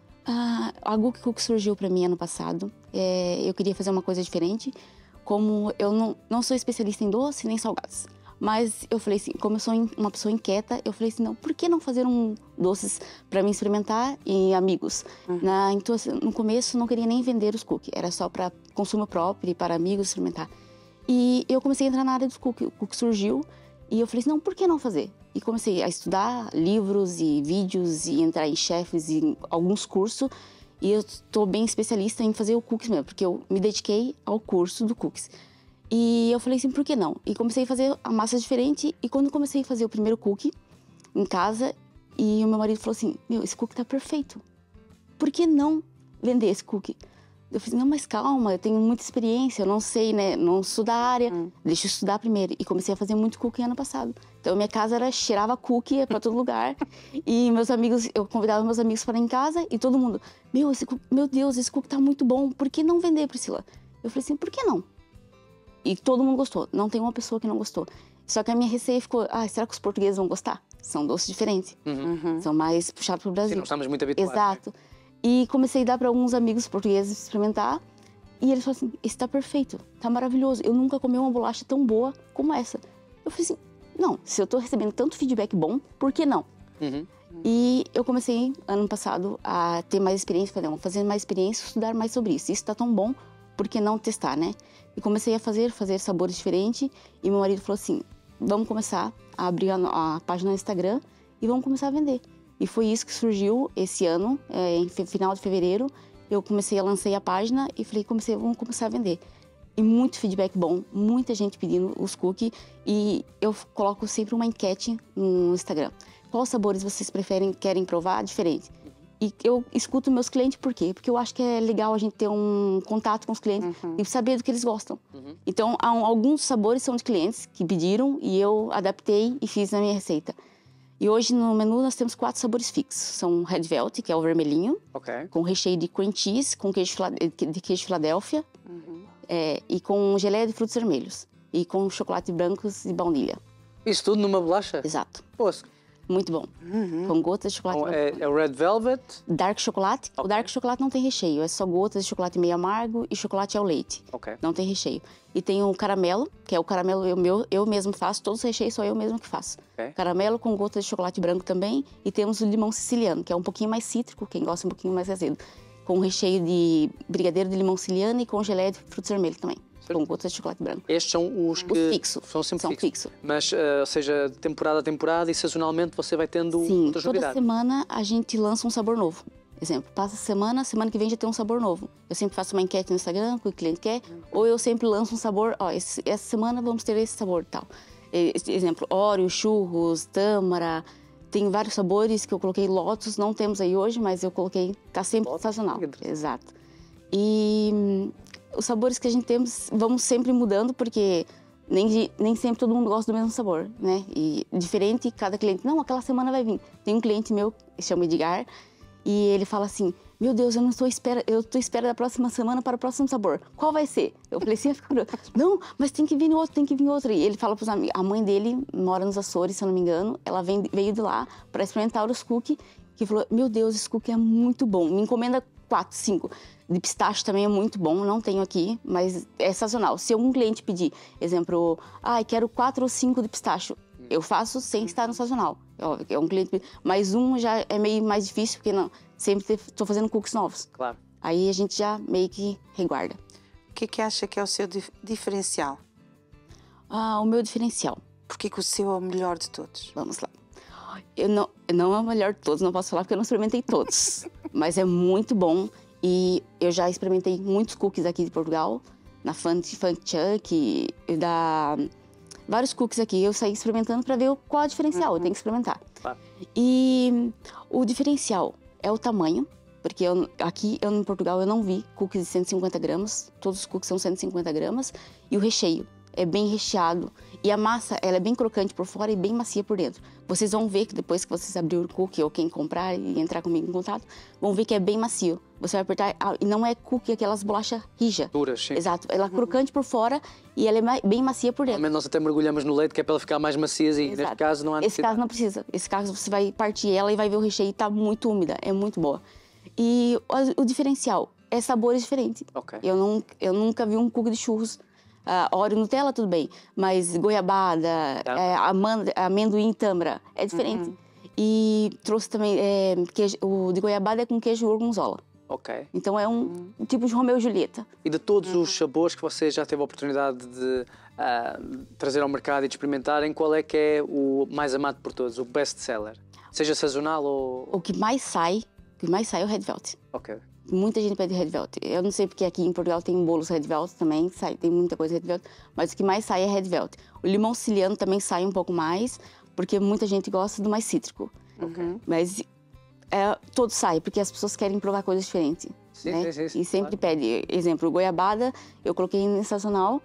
A Gookie Cookies surgiu para mim ano passado. Eu queria fazer uma coisa diferente. Como eu não sou especialista em doce nem salgados, mas eu falei assim, como eu sou uma pessoa inquieta, eu falei assim, não, por que não fazer doces para mim experimentar e amigos? Então, no começo, não queria nem vender os cookies, era só para consumo próprio e para amigos experimentar. E eu comecei a entrar na área dos cookies, o cookie surgiu e eu falei assim, não, por que não fazer? E comecei a estudar livros e vídeos e entrar em chefs e alguns cursos. E eu estou bem especialista em fazer o cookies mesmo, porque eu me dediquei ao curso do cookies. E eu falei assim, por que não? E comecei a fazer a massa diferente. E quando comecei a fazer o primeiro cookie em casa, e o meu marido falou assim, esse cookie tá perfeito. Por que não vender esse cookie? Eu falei, não, mas calma, eu tenho muita experiência, eu não sei, né? Não sou da área, deixa eu estudar primeiro. E comecei a fazer muito cookie ano passado. Então, minha casa cheirava cookie para todo lugar. E meus amigos, eu convidava meus amigos para ir em casa e todo mundo, meu Deus, esse cookie tá muito bom, por que não vender, Priscila? Eu falei assim, por que não? E todo mundo gostou, não tem uma pessoa que não gostou. Só que a minha receia ficou, será que os portugueses vão gostar? São doces diferentes, são mais puxados para o Brasil. Sim, não estamos muito habituados. Exato. Né? E comecei a dar para alguns amigos portugueses experimentar. E eles falaram assim, esse tá perfeito, tá maravilhoso. Eu nunca comi uma bolacha tão boa como essa. Eu falei assim, não, se eu tô recebendo tanto feedback bom, por que não? E eu comecei, ano passado, a ter mais experiência. Falei, vamos fazer mais experiência, estudar mais sobre isso. Isso tá tão bom, por que não testar, né? E comecei a fazer sabores diferentes. E meu marido falou assim, vamos começar a abrir a página no Instagram e vamos começar a vender. E foi isso que surgiu esse ano, em final de fevereiro. Eu lancei a página e falei, vamos começar a vender. E muito feedback bom, muita gente pedindo os cookies. E eu coloco sempre uma enquete no Instagram. Quais sabores vocês querem provar diferente? E eu escuto meus clientes, por quê? Porque eu acho que é legal a gente ter um contato com os clientes e saber do que eles gostam. Então, alguns sabores são de clientes que pediram e eu adaptei e fiz na minha receita. E hoje no menu nós temos 4 sabores fixos. São Red Velvet, que é o vermelhinho, com recheio de cream cheese, com queijo de Filadélfia, e com geleia de frutos vermelhos. E com chocolate brancos e baunilha. Isso tudo numa bolacha? Exato. Poxa. Muito bom. Com gotas de chocolate. É o Red Velvet? Dark chocolate. O Dark chocolate não tem recheio. É só gotas de chocolate meio amargo e chocolate ao leite. Não tem recheio. E tem o caramelo, que é o caramelo eu mesmo faço. Todos os recheios sou eu mesmo que faço. Caramelo com gotas de chocolate branco também. E temos o limão siciliano, que é um pouquinho mais cítrico, quem gosta um pouquinho mais azedo. Com recheio de brigadeiro de limão siciliano e com geleia de frutos vermelhos também. Com gotas de chocolate branco. Estes são os que... fixos. São sempre fixos. Mas, ou seja, de temporada a temporada e sazonalmente você vai tendo outras novidades. Toda semana a gente lança um sabor novo. Exemplo, passa semana que vem já tem um sabor novo. Eu sempre faço uma enquete no Instagram, que o cliente quer. Ou eu sempre lanço um sabor, essa semana vamos ter esse sabor e tal. Exemplo, Oreo, churros, tâmara. Tem vários sabores que eu coloquei, Lotus, não temos aí hoje, mas eu coloquei, tá sempre sazonal. Exato. E... os sabores que a gente temos, vamos sempre mudando, porque nem sempre todo mundo gosta do mesmo sabor, né? E diferente, cada cliente, não, aquela semana vai vir. Tem um cliente meu, que chama Edgar, e ele fala assim, meu Deus, eu estou à espera da próxima semana para o próximo sabor. Qual vai ser? Eu falei assim, não, mas tem que vir outro. E ele fala para os amigos, a mãe dele mora nos Açores, se eu não me engano, ela veio de lá para experimentar os cookies, que falou, meu Deus, esse cookie é muito bom, me encomenda 4, 5. De pistache também é muito bom, não tenho aqui, mas é sazonal. Se algum cliente pedir, exemplo, quero 4 ou 5 de pistache, eu faço sem estar no sazonal. É um cliente, mas já é meio mais difícil, porque não, sempre estou fazendo cookies novos. Claro. Aí a gente já meio que reguarda. O que acha que é o seu diferencial? O meu diferencial. Por que o seu é o melhor de todos? Vamos lá. Não é o melhor de todos, não posso falar porque eu não experimentei todos. Mas é muito bom e eu já experimentei muitos cookies aqui de Portugal, na Funk Chuck, vários cookies aqui. Eu saí experimentando para ver qual é o diferencial, eu tenho que experimentar. Claro. E o diferencial é o tamanho, porque aqui em Portugal eu não vi cookies de 150 gramas, todos os cookies são 150 gramas, e o recheio é bem recheado. E a massa, ela é bem crocante por fora e bem macia por dentro. Vocês vão ver que depois que vocês abrirem o cookie, ou quem comprar e entrar comigo em contato, vão ver que é bem macio. Você vai apertar, e não é cookie aquelas bolachas rija. Duras, sim. Exato. Ela é crocante por fora e ela é bem macia por dentro. Normalmente nós até mergulhamos no leite, que é para ela ficar mais maciazinha. Exato. Neste caso não há necessidade. Esse caso não precisa. Esse caso você vai partir ela e vai ver o recheio, tá muito úmida, é muito boa. E o diferencial é sabores diferentes. Ok. Eu nunca vi um cookie de churros. Oreo Nutella, tudo bem, mas goiabada, amendoim tâmara, é diferente. E trouxe também, o de goiabada é com queijo gorgonzola. Ok. Então é um tipo de Romeu e Julieta. E de todos os sabores que você já teve a oportunidade de trazer ao mercado e de experimentarem, qual é que é o mais amado por todos, o best seller? Seja sazonal ou... O que mais sai é o Red Velvet. Ok. Muita gente pede Red Velvet. Eu não sei porque aqui em Portugal tem bolos Red Velvet também, tem muita coisa Red Velvet, mas o que mais sai é Red Velvet. O limão siciliano também sai um pouco mais, porque muita gente gosta do mais cítrico. Mas todo sai, porque as pessoas querem provar coisas diferentes. Sim, né? sim, e sempre pede. Exemplo, goiabada, eu coloquei em sazonal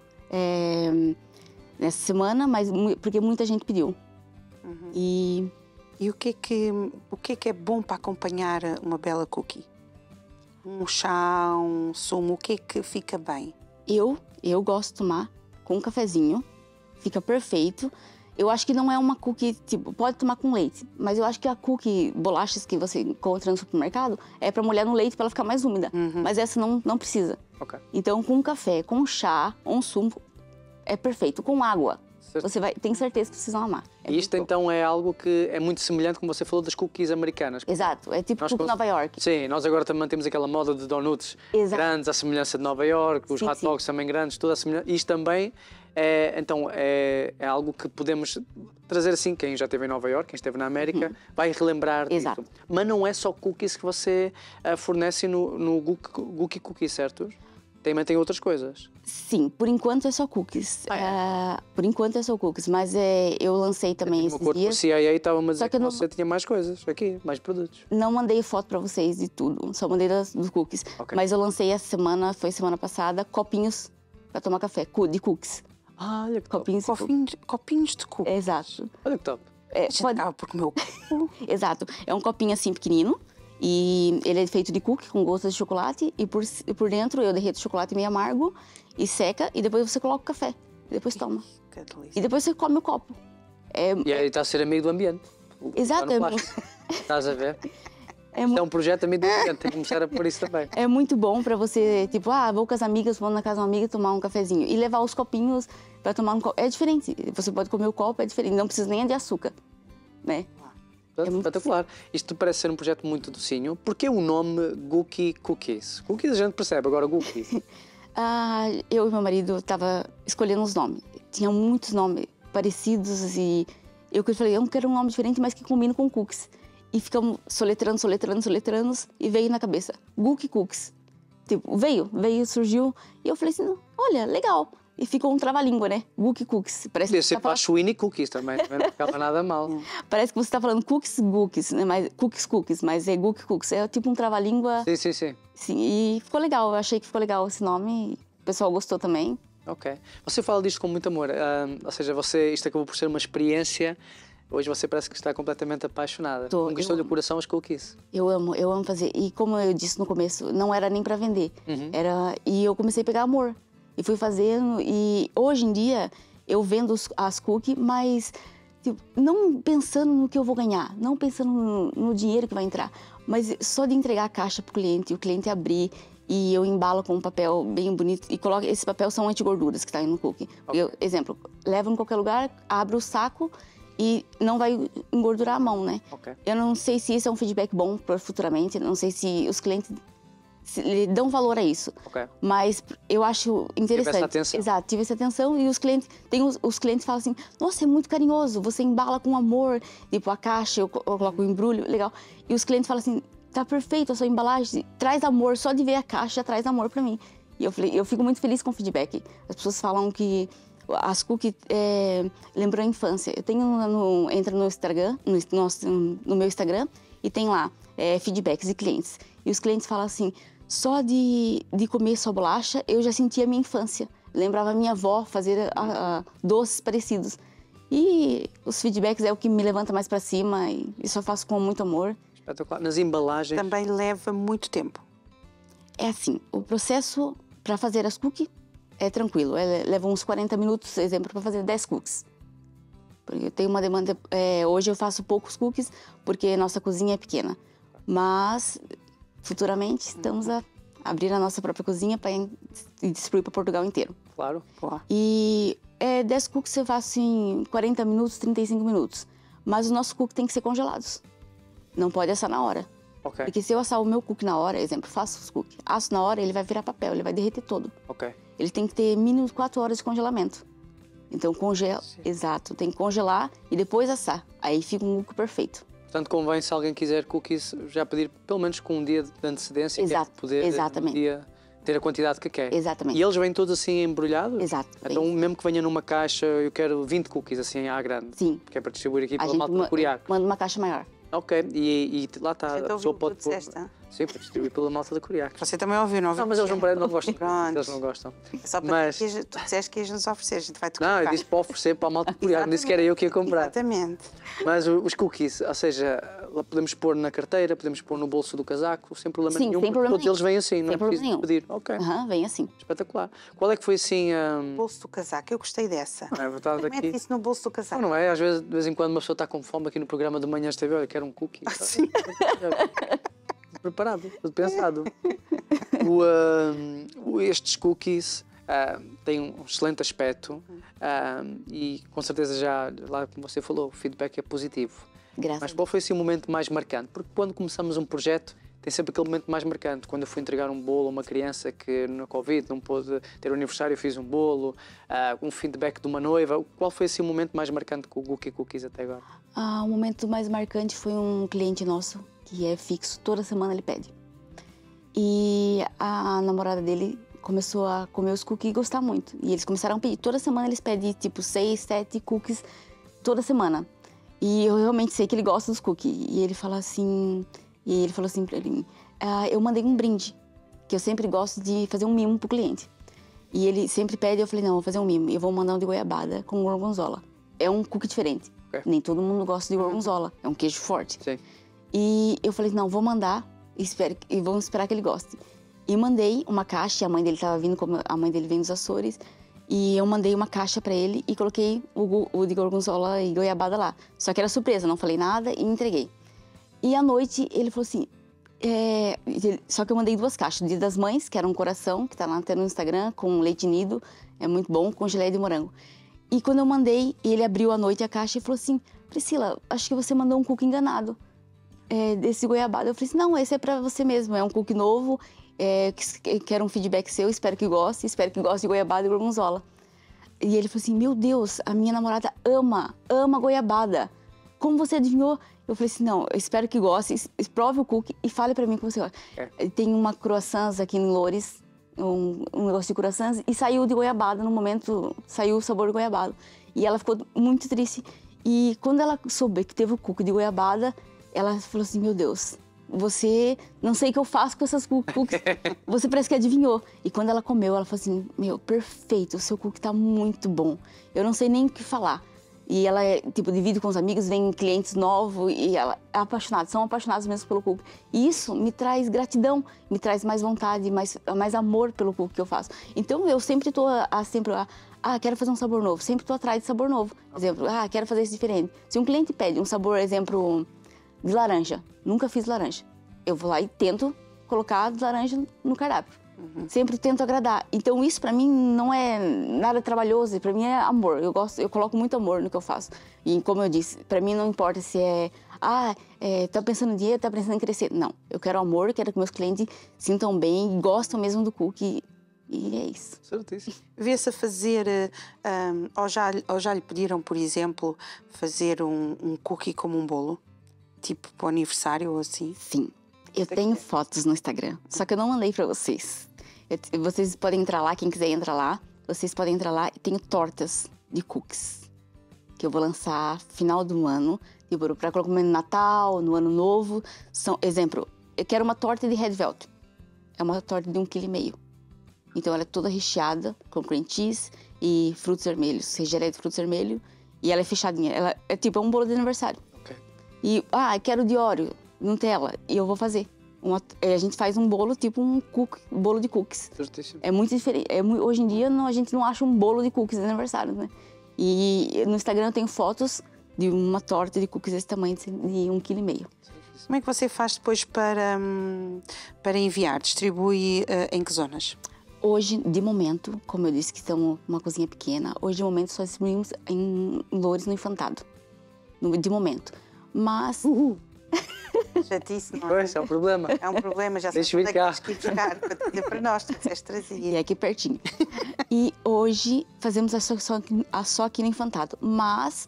nessa semana, mas porque muita gente pediu. E o que é bom para acompanhar uma bela cookie? Um chá, um sumo, o que é que fica bem? Eu gosto de tomar com um cafezinho, fica perfeito. Eu acho que não é uma cookie, tipo, pode tomar com leite, mas eu acho que a cookie, bolachas que você encontra no supermercado, é para molhar no leite para ela ficar mais úmida. Mas essa não precisa. Ok. Então, com café, com chá, um sumo, é perfeito. Com água, você tem certeza que vocês vão amar. E isto então é algo que é muito semelhante, como você falou, das cookies americanas. Exato, é tipo cookie Nova York. Sim, nós agora também temos aquela moda de donuts grandes, à semelhança de Nova York, os hot dogs também grandes, toda a semelhança. Isto também é algo que podemos trazer assim, quem já esteve em Nova York, quem esteve na América, vai relembrar disso. Mas não é só cookies que você fornece no Gookie Cookie, certo? Também tem outras coisas. Sim, por enquanto é só cookies. Por enquanto é só cookies, mas eu lancei também esses dias. O CIA estava-me a dizer que você tinha mais coisas aqui, mais produtos. Não mandei foto para vocês de tudo, só mandei dos cookies. Okay. Mas eu lancei essa semana, foi semana passada, copinhos para tomar café, de cookies. Olha que top. Copinhos de cookies. Exato. Olha que top. Porque o meu... Exato. É um copinho assim pequenino. E ele é feito de cookie com gotas de chocolate e por dentro eu derreto chocolate meio amargo e seca e depois você coloca o café e depois toma. Que delícia. E depois você come o copo. E aí está a ser amigo do ambiente. Exato. Estás a ver? Isto é um projeto amigo do ambiente, tem que começar a pôr isso também. É muito bom para você, tipo, vou com as amigas, vou na casa de uma amiga tomar um cafezinho e levar os copinhos para tomar um copo. É diferente, você pode comer o copo, é diferente, não precisa nem de açúcar, né? Espetacular. Isto parece ser um projeto muito docinho. Porquê o nome Gookie Cookies? Cookies a gente percebe, agora Gookies. Eu e meu marido estava escolhendo os nomes. Tinha muitos nomes parecidos e eu falei, eu quero um nome diferente, mas que combine com cookies. E ficamos soletrando e veio na cabeça, Gookie Cookies. Tipo, surgiu e eu falei assim, olha, legal. E ficou um trava-língua, né? Gookie Cookies. Parece Podia ser para Sweeney Cookies também, não ficava nada mal. Parece que você está falando cookies, né? Mas, cookies, mas é Gookie Cookies. É tipo um trava-língua. Sim. Sim, e ficou legal. Eu achei que ficou legal esse nome. O pessoal gostou também. Ok. Você fala disto com muito amor. Ou seja, isto acabou por ser uma experiência. Hoje você parece que está completamente apaixonada. Conquistou-lhe o coração as cookies. Eu amo fazer. E como eu disse no começo, não era nem para vender. E eu comecei a pegar amor. E fui fazendo, e hoje em dia eu vendo as cookies, mas tipo, não pensando no que eu vou ganhar, não pensando no dinheiro que vai entrar, mas só de entregar a caixa para o cliente abrir, e eu embalo com um papel bem bonito, e coloco, esse papel são antigorduras que está aí no cookie. Okay. Exemplo, levo em qualquer lugar, abro o saco e não vai engordurar a mão, né? Okay. Eu não sei se isso é um feedback bom para futuramente, não sei se os clientes dão valor a isso. Ok. Mas eu acho interessante. Tive essa atenção. Exato, tive essa atenção e os clientes, os clientes falam assim, nossa, é muito carinhoso, você embala com amor, tipo a caixa, eu coloco o embrulho, legal. E os clientes falam assim, tá perfeito a sua embalagem, traz amor, só de ver a caixa traz amor pra mim. E eu falei, eu fico muito feliz com o feedback. As pessoas falam que as cookies lembram a infância. Eu tenho, entra no Instagram, no meu Instagram, e tem lá feedbacks de clientes. E os clientes falam assim, só de comer sua bolacha, eu já sentia a minha infância. Lembrava a minha avó fazer doces parecidos. E os feedbacks é o que me levanta mais para cima, e isso eu faço com muito amor. Espetacular. Nas embalagens... Também leva muito tempo. É assim, o processo para fazer as cookies é tranquilo. Leva uns 40 minutos, exemplo, para fazer 10 cookies. Porque eu tenho uma demanda... hoje eu faço poucos cookies, porque nossa cozinha é pequena. Mas, futuramente, estamos a abrir a nossa própria cozinha para distribuir para Portugal inteiro. Claro. E 10 cookies eu faço em 40 minutos, 35 minutos. Mas os nossos cookies têm que ser congelados. Não pode assar na hora. Ok. Porque se eu assar o meu cookie na hora, exemplo, faço os cookies, asso na hora, ele vai virar papel, ele vai derreter todo. Ok. Ele tem que ter mínimo 4 horas de congelamento. Então, congela. Sim. Exato, tem que congelar e depois assar. Aí fica um cookie perfeito. Portanto, convém, se alguém quiser cookies, já pedir pelo menos com um dia de antecedência, Exato, que é poder exatamente. no dia ter a quantidade que quer. Exatamente. E eles vêm todos assim embrulhados? Exato. Então, bem. mesmo que venha numa caixa, eu quero 20 cookies assim à grande. Sim. Que é para distribuir aqui A pela gente malta do Curiaco. manda uma caixa maior. Ok, e lá está, a Então, pessoa ouviu o pode que tu disseste, hein? Sim, para distribuir pela malta do Curiaco. Você também ouviu, não ouviu? Não, mas eles não gostam. Pronto. Eles não gostam. É só para Mas- que tu disseste que ias nos oferecer, a gente vai-te Não, eu colocar. disse para oferecer para a malta do Curiaco, não disse que era eu que ia comprar. Exatamente. Mas os cookies, ou seja, lá podemos pôr na carteira, podemos pôr no bolso do casaco, sem problema Sim, nenhum. sem problema Todos nenhum. eles vêm assim, não Sem é problema preciso nenhum. pedir. Ok, Aham, vem assim. espetacular. Qual é que foi assim Bolso do casaco, eu gostei dessa. é verdade Mete aqui? isso no bolso do casaco. Não é? Às vezes, de vez em quando, uma pessoa está com fome aqui no programa de Manhãs TV, olha, quero um cookie. Sim. Preparado, tudo pensado. Estes cookies têm um excelente aspecto e com certeza já, lá como você falou, o feedback é positivo. Graças Mas a qual foi assim o momento mais marcante? Porque quando começamos um projeto, tem sempre aquele momento mais marcante. Quando eu fui entregar um bolo a uma criança que no Covid não pôde ter o aniversário, eu fiz um bolo, um feedback de uma noiva. Qual foi assim o momento mais marcante com o Gookie Cookies até agora? O momento mais marcante foi um cliente nosso, que é fixo, toda semana ele pede. E a namorada dele começou a comer os cookies e gostar muito. E eles começaram a pedir, toda semana eles pedem tipo 6, 7 cookies toda semana. E eu realmente sei que ele gosta dos cookies. E ele falou assim pra ele, eu mandei um brinde, que eu sempre gosto de fazer um mimo pro cliente. E ele sempre pede, eu falei, não, vou fazer um mimo. Eu vou mandar um de goiabada com gorgonzola. É um cookie diferente. Ok. Nem todo mundo gosta de gorgonzola, é um queijo forte. Sim. E eu falei, não, vou mandar e vamos esperar que ele goste. E mandei uma caixa, a mãe dele estava vindo, como a mãe dele vem dos Açores, e eu mandei uma caixa para ele e coloquei o de gorgonzola e goiabada lá. Só que era surpresa, não falei nada e entreguei. E à noite ele falou assim, só que eu mandei 2 caixas, Dia das Mães, que era um coração, que tá lá até no Instagram, com leite nido, é muito bom, com geleia de morango. E quando eu mandei, ele abriu à noite a caixa e falou assim, Priscila, acho que você mandou um cookie enganado. Desse goiabada. Eu falei assim, não, esse é pra você mesmo, é um cookie novo, quero um feedback seu, espero que goste de goiabada e gorgonzola. E ele falou assim, meu Deus, a minha namorada ama goiabada. Como você adivinhou? Eu falei assim, não, eu espero que goste, prove o cookie e fale pra mim como você gosta. Tem uma croissants aqui em Loures, um negócio de croissants, e saiu de goiabada, no momento, saiu o sabor de goiabada. E ela ficou muito triste. E quando ela soube que teve o cookie de goiabada, ela falou assim, meu Deus, você, não sei o que eu faço com essas cookies, você parece que adivinhou. E quando ela comeu, ela falou assim, meu, perfeito, o seu cookie tá muito bom, eu não sei nem o que falar. E ela, divide com os amigos, vem clientes novos e ela é apaixonada, são apaixonados mesmo pelo cookie. E isso me traz gratidão, me traz mais vontade, mais amor pelo cookie que eu faço. Então eu sempre tô quero fazer um sabor novo, sempre tô atrás de sabor novo. Por exemplo, quero fazer isso diferente. Se um cliente pede um sabor, exemplo, de laranja, nunca fiz laranja. Eu vou lá e tento colocar de laranja no cardápio. Sempre tento agradar. Então isso para mim não é nada trabalhoso, para mim é amor. Eu coloco muito amor no que eu faço. E como eu disse, para mim não importa se tá pensando em dieta, tá pensando em crescer. Não, eu quero amor, quero que meus clientes sintam bem e gostam mesmo do cookie. E é isso. Certíssimo. Vê-se a fazer, ou já lhe pediram, por exemplo, fazer um cookie como um bolo? Tipo para o aniversário ou assim? Sim. Eu tenho fotos no Instagram, só que eu não mandei para vocês. Vocês podem entrar lá, quem quiser entrar lá. Vocês podem entrar lá e tenho tortas de cookies que eu vou lançar final do ano, tipo, para colocar no Natal, no Ano Novo. Exemplo, eu quero uma torta de red velvet. É uma torta de 1,5 kg. Então ela é toda recheada com cream cheese e frutos vermelhos, geleia de frutos vermelhos, e ela é fechadinha. Ela é tipo um bolo de aniversário. Ok. E quero de Oreo, Nutella, e eu vou fazer. A gente faz um bolo tipo um bolo de cookies. Certíssimo. É muito diferente. Hoje em dia a gente não acha um bolo de cookies de aniversário, né? E no Instagram eu tenho fotos de uma torta de cookies desse tamanho, de 1,5 kg. Como é que você faz depois para enviar? Distribui em que zonas? Hoje, de momento, como eu disse que estamos uma cozinha pequena, hoje de momento só distribuímos em Loures no Infantado. De momento. Mas... Chatice, não é? Pois, é um problema. É um problema, já Deixa sabes eu onde ir é cá. que tens que ir buscar para trazer para nós, tu disseste trazer. E é aqui pertinho. E hoje fazemos só aqui no Infantado. Mas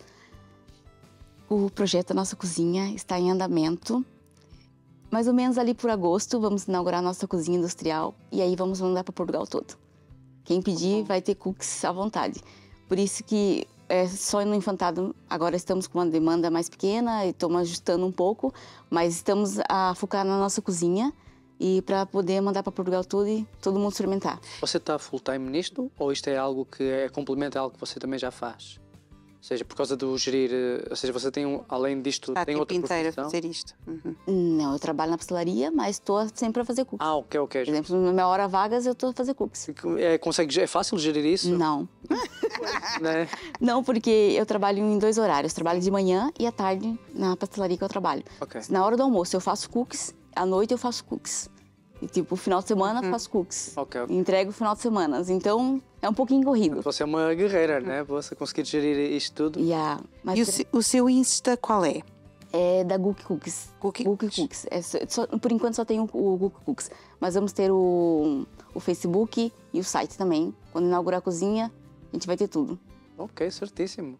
o projeto da nossa cozinha está em andamento. Mais ou menos ali por agosto, vamos inaugurar a nossa cozinha industrial. E aí vamos mandar para Portugal todo. Quem pedir vai ter cookies à vontade. Por isso que só no Infantado agora estamos com uma demanda mais pequena e estamos ajustando um pouco. Mas estamos a focar na nossa cozinha e para poder mandar para Portugal todo e todo mundo experimentar. Você está full time nisto ou isto é algo que complementa algo que você também já faz? Ou seja, por causa do gerir, ou seja, você tem, além disto, tem outra inteiro a profissão? fazer isto. Não, eu trabalho na pastelaria, mas estou sempre a fazer cookies. Ok. Por exemplo, na minha hora vagas eu estou a fazer cookies. É fácil gerir isso? Não. Né? Não, porque eu trabalho em 2 horários. Trabalho de manhã e à tarde na pastelaria que eu trabalho. Ok. Na hora do almoço eu faço cookies, à noite eu faço cookies. E, tipo, final de semana faço cookies. Ok. Entrego final de semana. Então, é um pouquinho corrido. Você é uma guerreira, né? Você conseguir gerir isto tudo. Mas E o seu Insta qual é? é da Gookie Cookies. Gookie Cookies. Por enquanto só tem o Gookie Cookies. Mas vamos ter o Facebook e o site também. Quando inaugurar a cozinha, a gente vai ter tudo. Ok, certíssimo.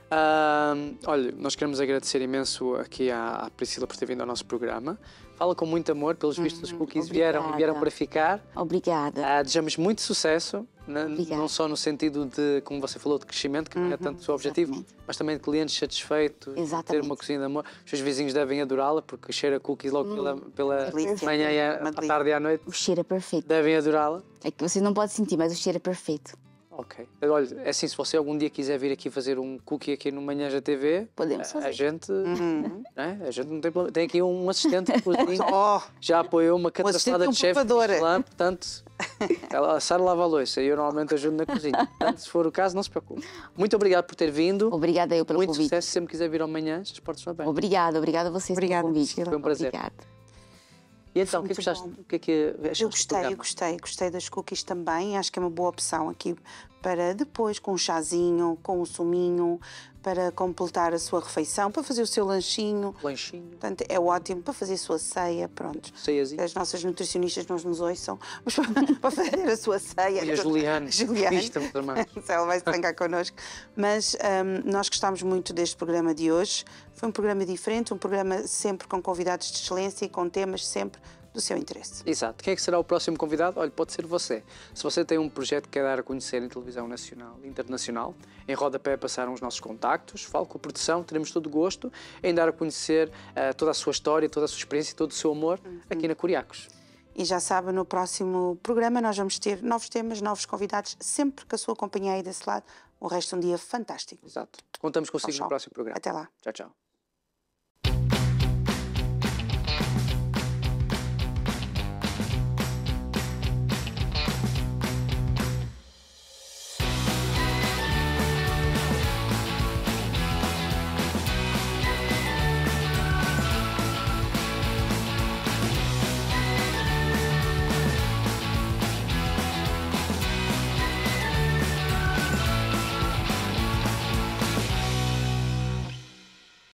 Olha, nós queremos agradecer imenso aqui à Priscila por ter vindo ao nosso programa. Fala com muito amor, pelos vistos os cookies vieram para ficar. Obrigada. Desejamos muito sucesso, não só no sentido de, como você falou, de crescimento, que não é tanto o seu objetivo, Exatamente. mas também de clientes satisfeitos, ter Exatamente. uma cozinha de amor. Os seus vizinhos devem adorá-la, porque cheira cookies logo pela Delícia. manhã, e Uma à delícia. tarde e à noite. O cheiro é perfeito. Devem adorá-la. É que vocês não podem sentir, mas o cheiro é perfeito. Ok. Olha, é assim, se você algum dia quiser vir aqui fazer um cookie aqui no Manhãs da TV, Podemos fazer. a gente não tem problema. Tem aqui um assistente de cozinha, Oh, já apoiou uma catraçada assistente de chefe provadora. Michelin, portanto, a Sara lava a louça e eu normalmente ajudo na cozinha. Portanto, se for o caso, não se preocupe. Muito obrigado por ter vindo. Obrigada eu pelo Muito convite. sucesso. Se sempre quiser vir ao Manhãs, as portas estão abertas. Obrigada a vocês Obrigada, pelo convite. Priscila. Foi um prazer. Obrigada. E então, o que é que Muito gostaste? bom. O que é que achaste eu do programa? gostei das cookies também. Acho que é uma boa opção aqui para depois, com um chazinho, com um suminho, para completar a sua refeição, para fazer o seu lanchinho. Lanchinho, Portanto, é ótimo para fazer a sua ceia, pronto. ceiazinho. As nossas nutricionistas não nos ouçam, mas para fazer a sua ceia. E a Juliana. Juliana. Vista-me também. Ela vai se trancar connosco. Mas nós gostámos muito deste programa de hoje. Foi um programa diferente, um programa sempre com convidados de excelência e com temas sempre do seu interesse. Exato. Quem é que será o próximo convidado? Olha, pode ser você. Se você tem um projeto que quer dar a conhecer em televisão nacional e internacional, em rodapé passaram os nossos contactos, fale com a produção, teremos todo o gosto em dar a conhecer toda a sua história, toda a sua experiência, todo o seu amor aqui na Curiacos. E já sabe, no próximo programa nós vamos ter novos temas, novos convidados, sempre que a sua companhia aí desse lado. O resto é um dia fantástico. Exato. Contamos consigo Tchau, no próximo programa. Até lá. Tchau, tchau.